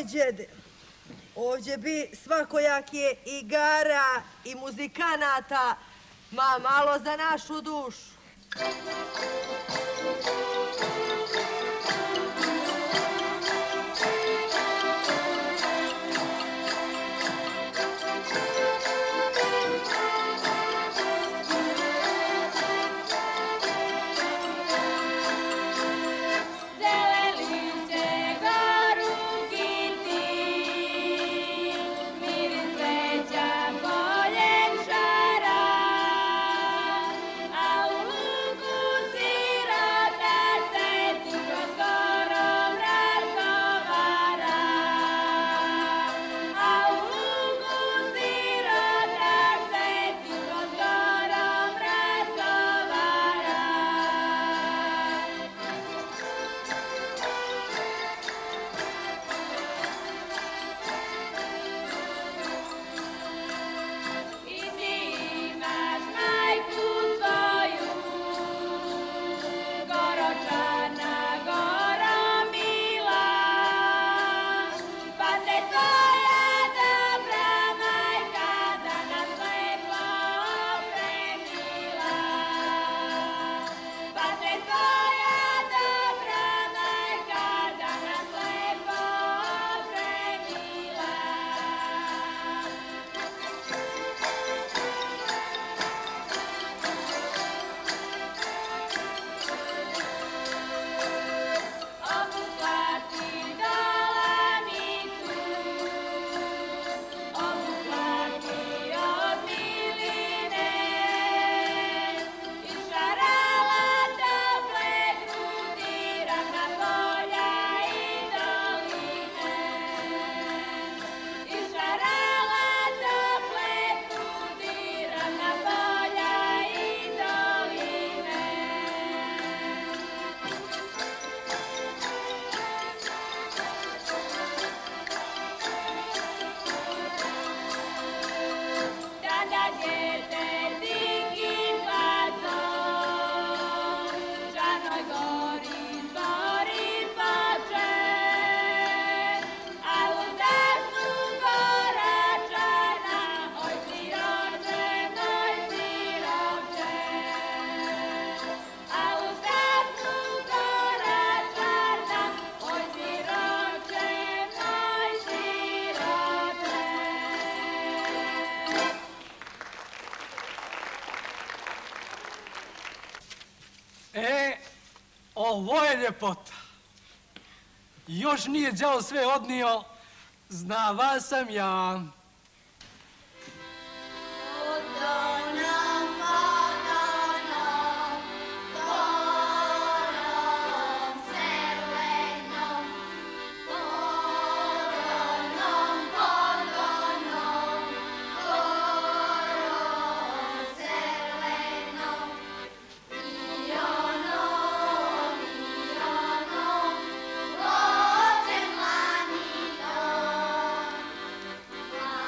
moj džede, ovdje bi svakojake igara i muzikanata, ma malo za našu dušu. Ovo je ljepota. Još nije đavo sve odnio, znava sam ja. Hvala.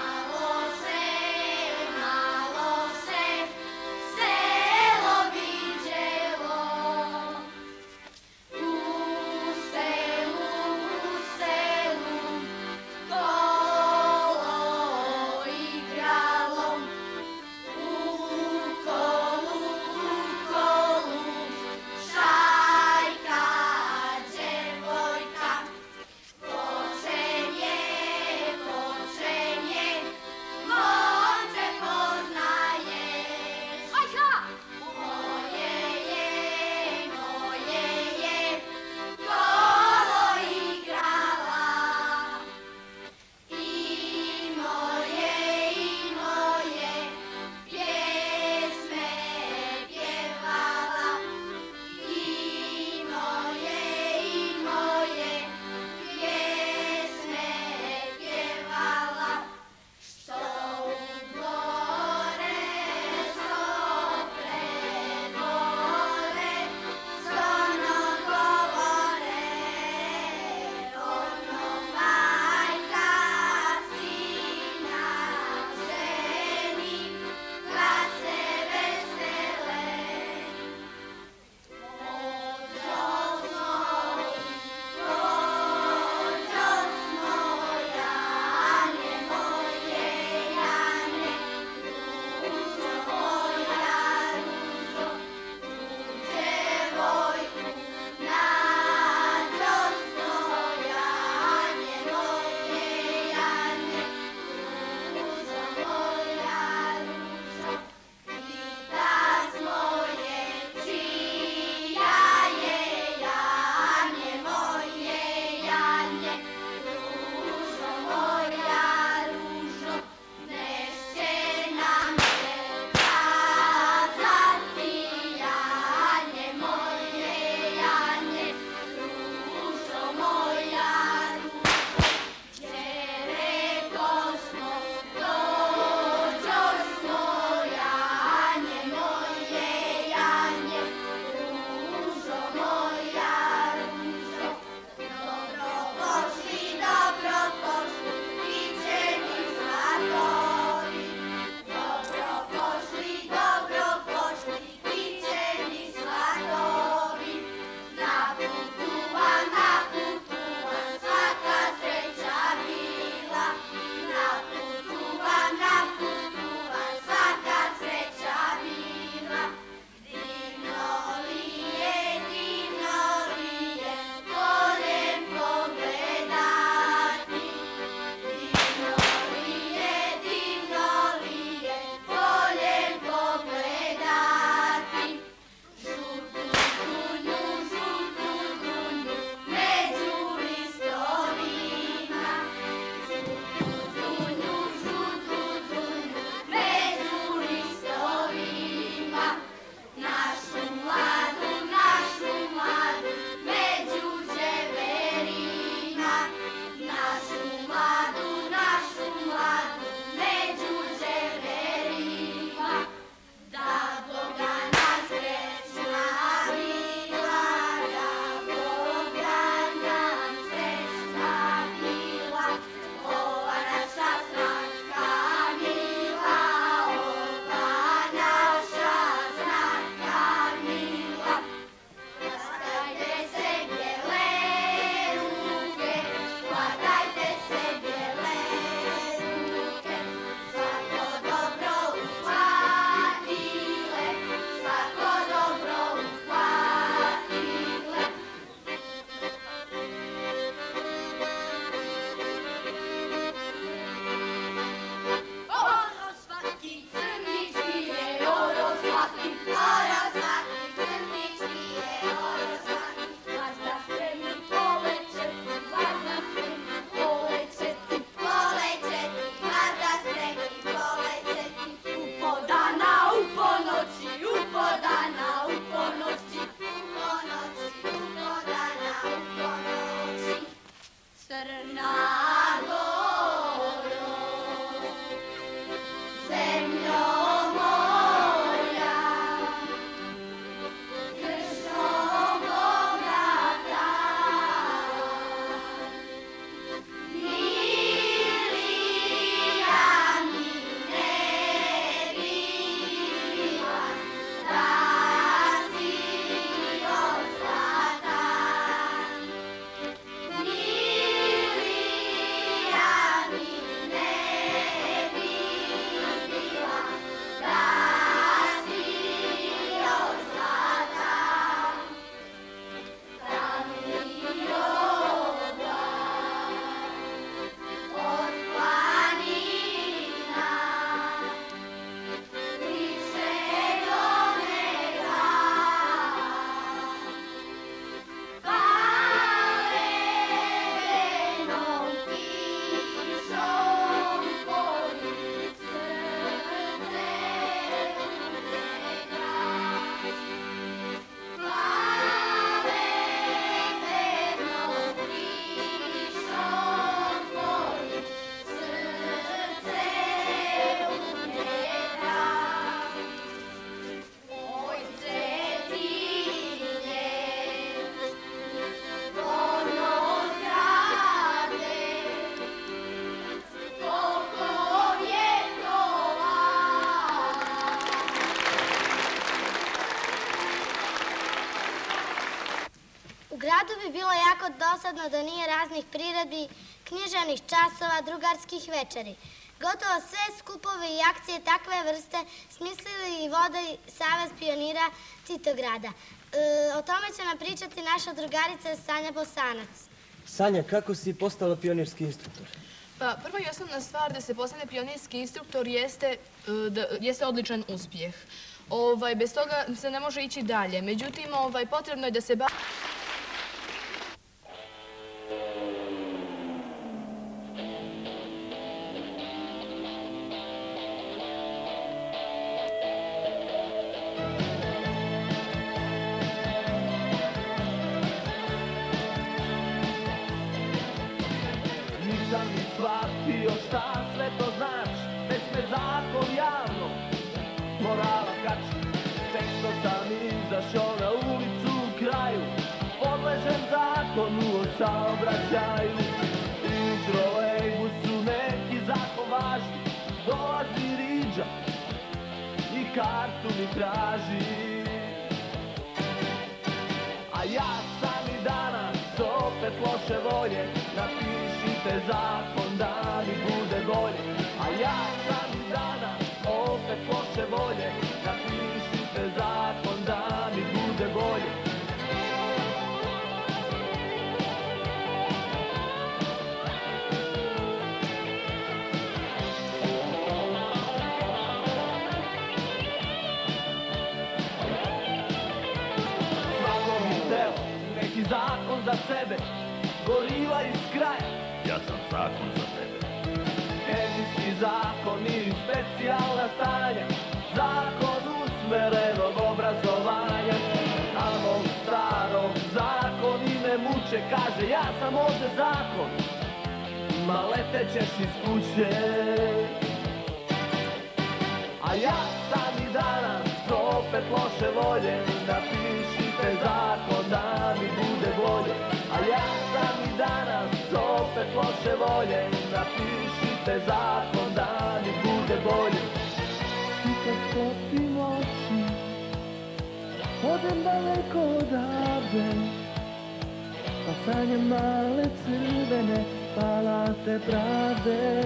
Crna Goro, zemljo moja, kršno bogata, Ilija mi ne bila, da si od zlata. U gradu bi bilo jako dosadno da nije raznih priredbi, književnih časova, drugarskih večeri. Gotovo sve skupove i akcije takve vrste smislili i vode Savez pionira Titograda. O tome će nam pričati naša drugarica Sanja Bosanac. Sanja, kako si postala pionirski instruktor? Pa, prva i osnovna stvar da se postane pionirski instruktor jeste odličan uspjeh. Bez toga se ne može ići dalje. Međutim, potrebno je da se Nisam ni shvatio šta sve to znači, već me zakon javno morala kači. Tek što sam izašao na ulicu u kraju, podležem zakonu o saobraćaju. I u trolejbusu neki zakon važi, dolazi riđa i kartu mi traži. A ja sam i danas opet loše volje, napišite zakon da mi bude bolje. A ja sam i danas opet loše volje, napišite zakon da mi bude bolje. Svako mi teo neki zakon za sebe, goriva iz kraja, ja sam zakon za tebe. Hemijski zakon i specijalna stanja, zakon usmerenog obrazovanja. A mog starog zakoni me muče, kaže ja sam ovde zakon, ma letećeš iz kuće. A ja sam i danas opet loše volje, napišite zakon da mi bude bolje. A ja sam i danas opet loše volje, napišite zakon da mi bude bolje. I kad stopim oči, odem daleko odavde, pa sanjam male crvene palate pravde.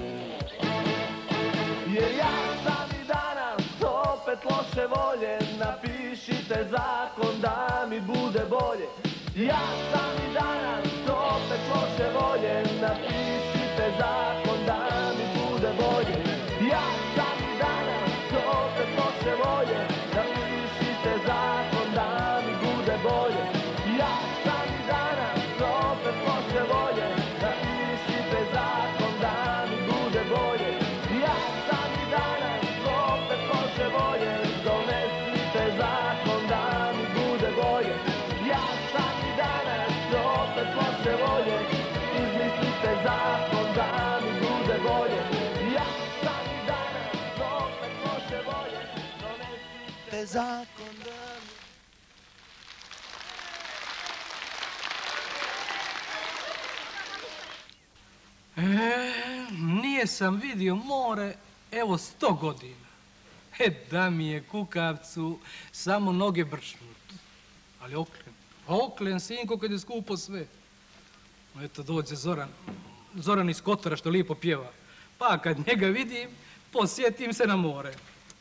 Jer ja sam i danas opet loše volje, napišite zakon da mi bude bolje. Ja sam i danas opet loše volje, napišite zakon da mi bude bolje. Ja sam i danas opet loše volje, napišite zakon da mi bude bolje. Ja sam i danas opet loše volje, napišite zakon da mi bude bolje. Ja sam i danas opet loše volje, donesite zakon da mi bude bolje. Ja sam i danas opet loše volje, zakon da mi bude bolje. Ja sam i danas opet loše volje. Donesite zakon da mi... Nije sam vidio more, evo 100 godina. Da mi je kukavcu samo noge brčnut. Ali oklen, sinko, kad je skupo sve. Eto, dođe Zoran iz Kotora što lijepo pjeva. Pa kad njega vidim, posjetim se na more.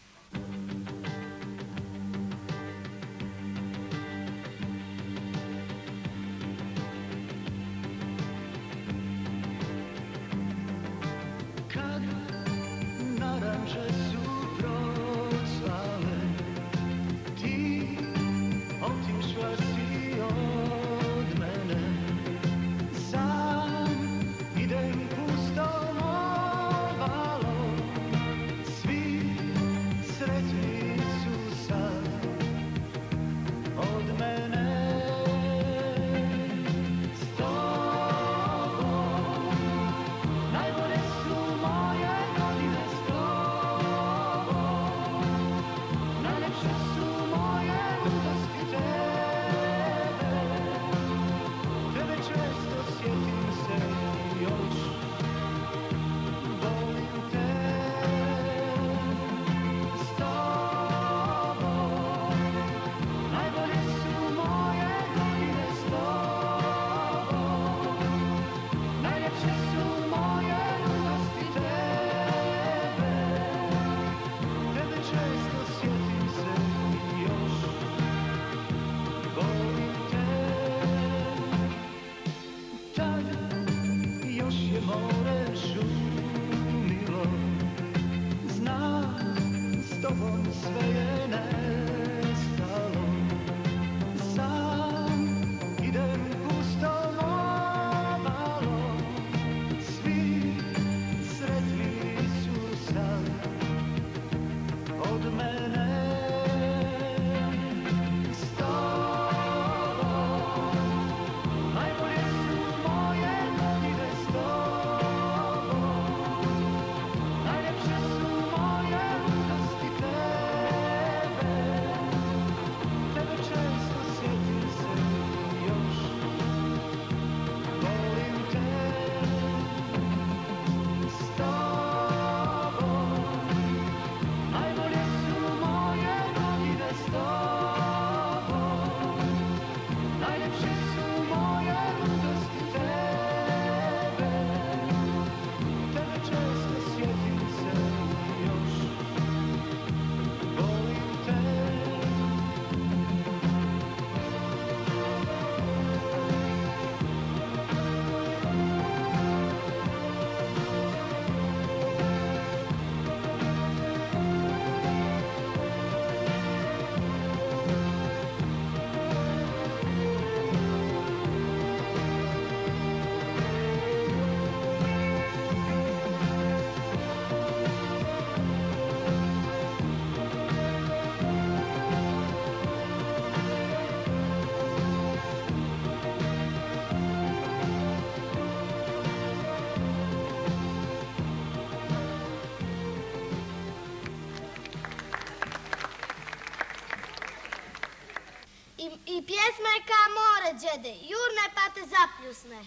I pjesma je ka more, džede. Jurne pa te zapljusne.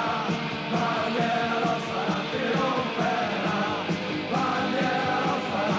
Bandiera rossa,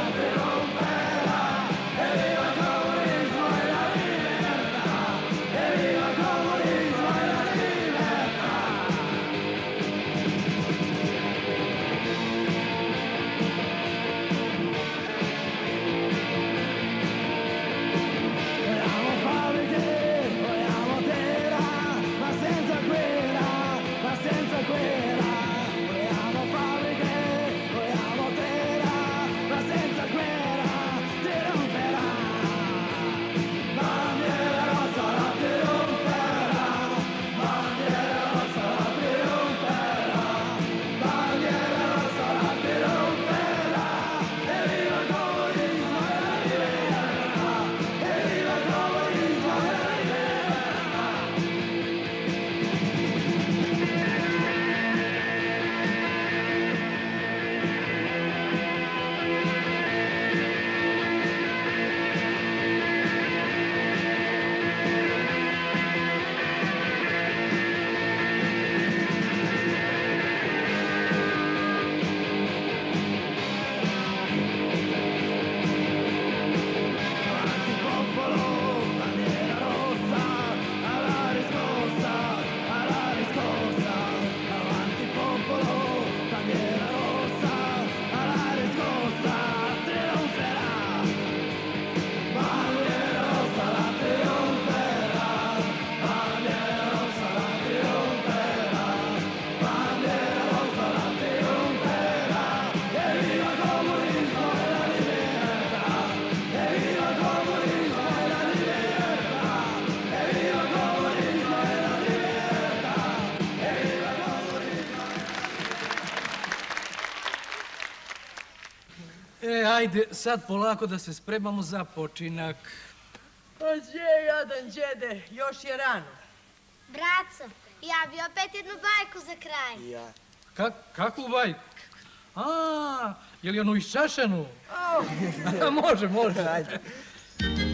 Ajde, sad polako da se spremamo za počinak. Pa gdje, jadan džede, još je rano. Braco, ja bi opet jednu bajku za kraj. Ja. Kakvu bajku? Je li onu iščašenu? Može. Ajde.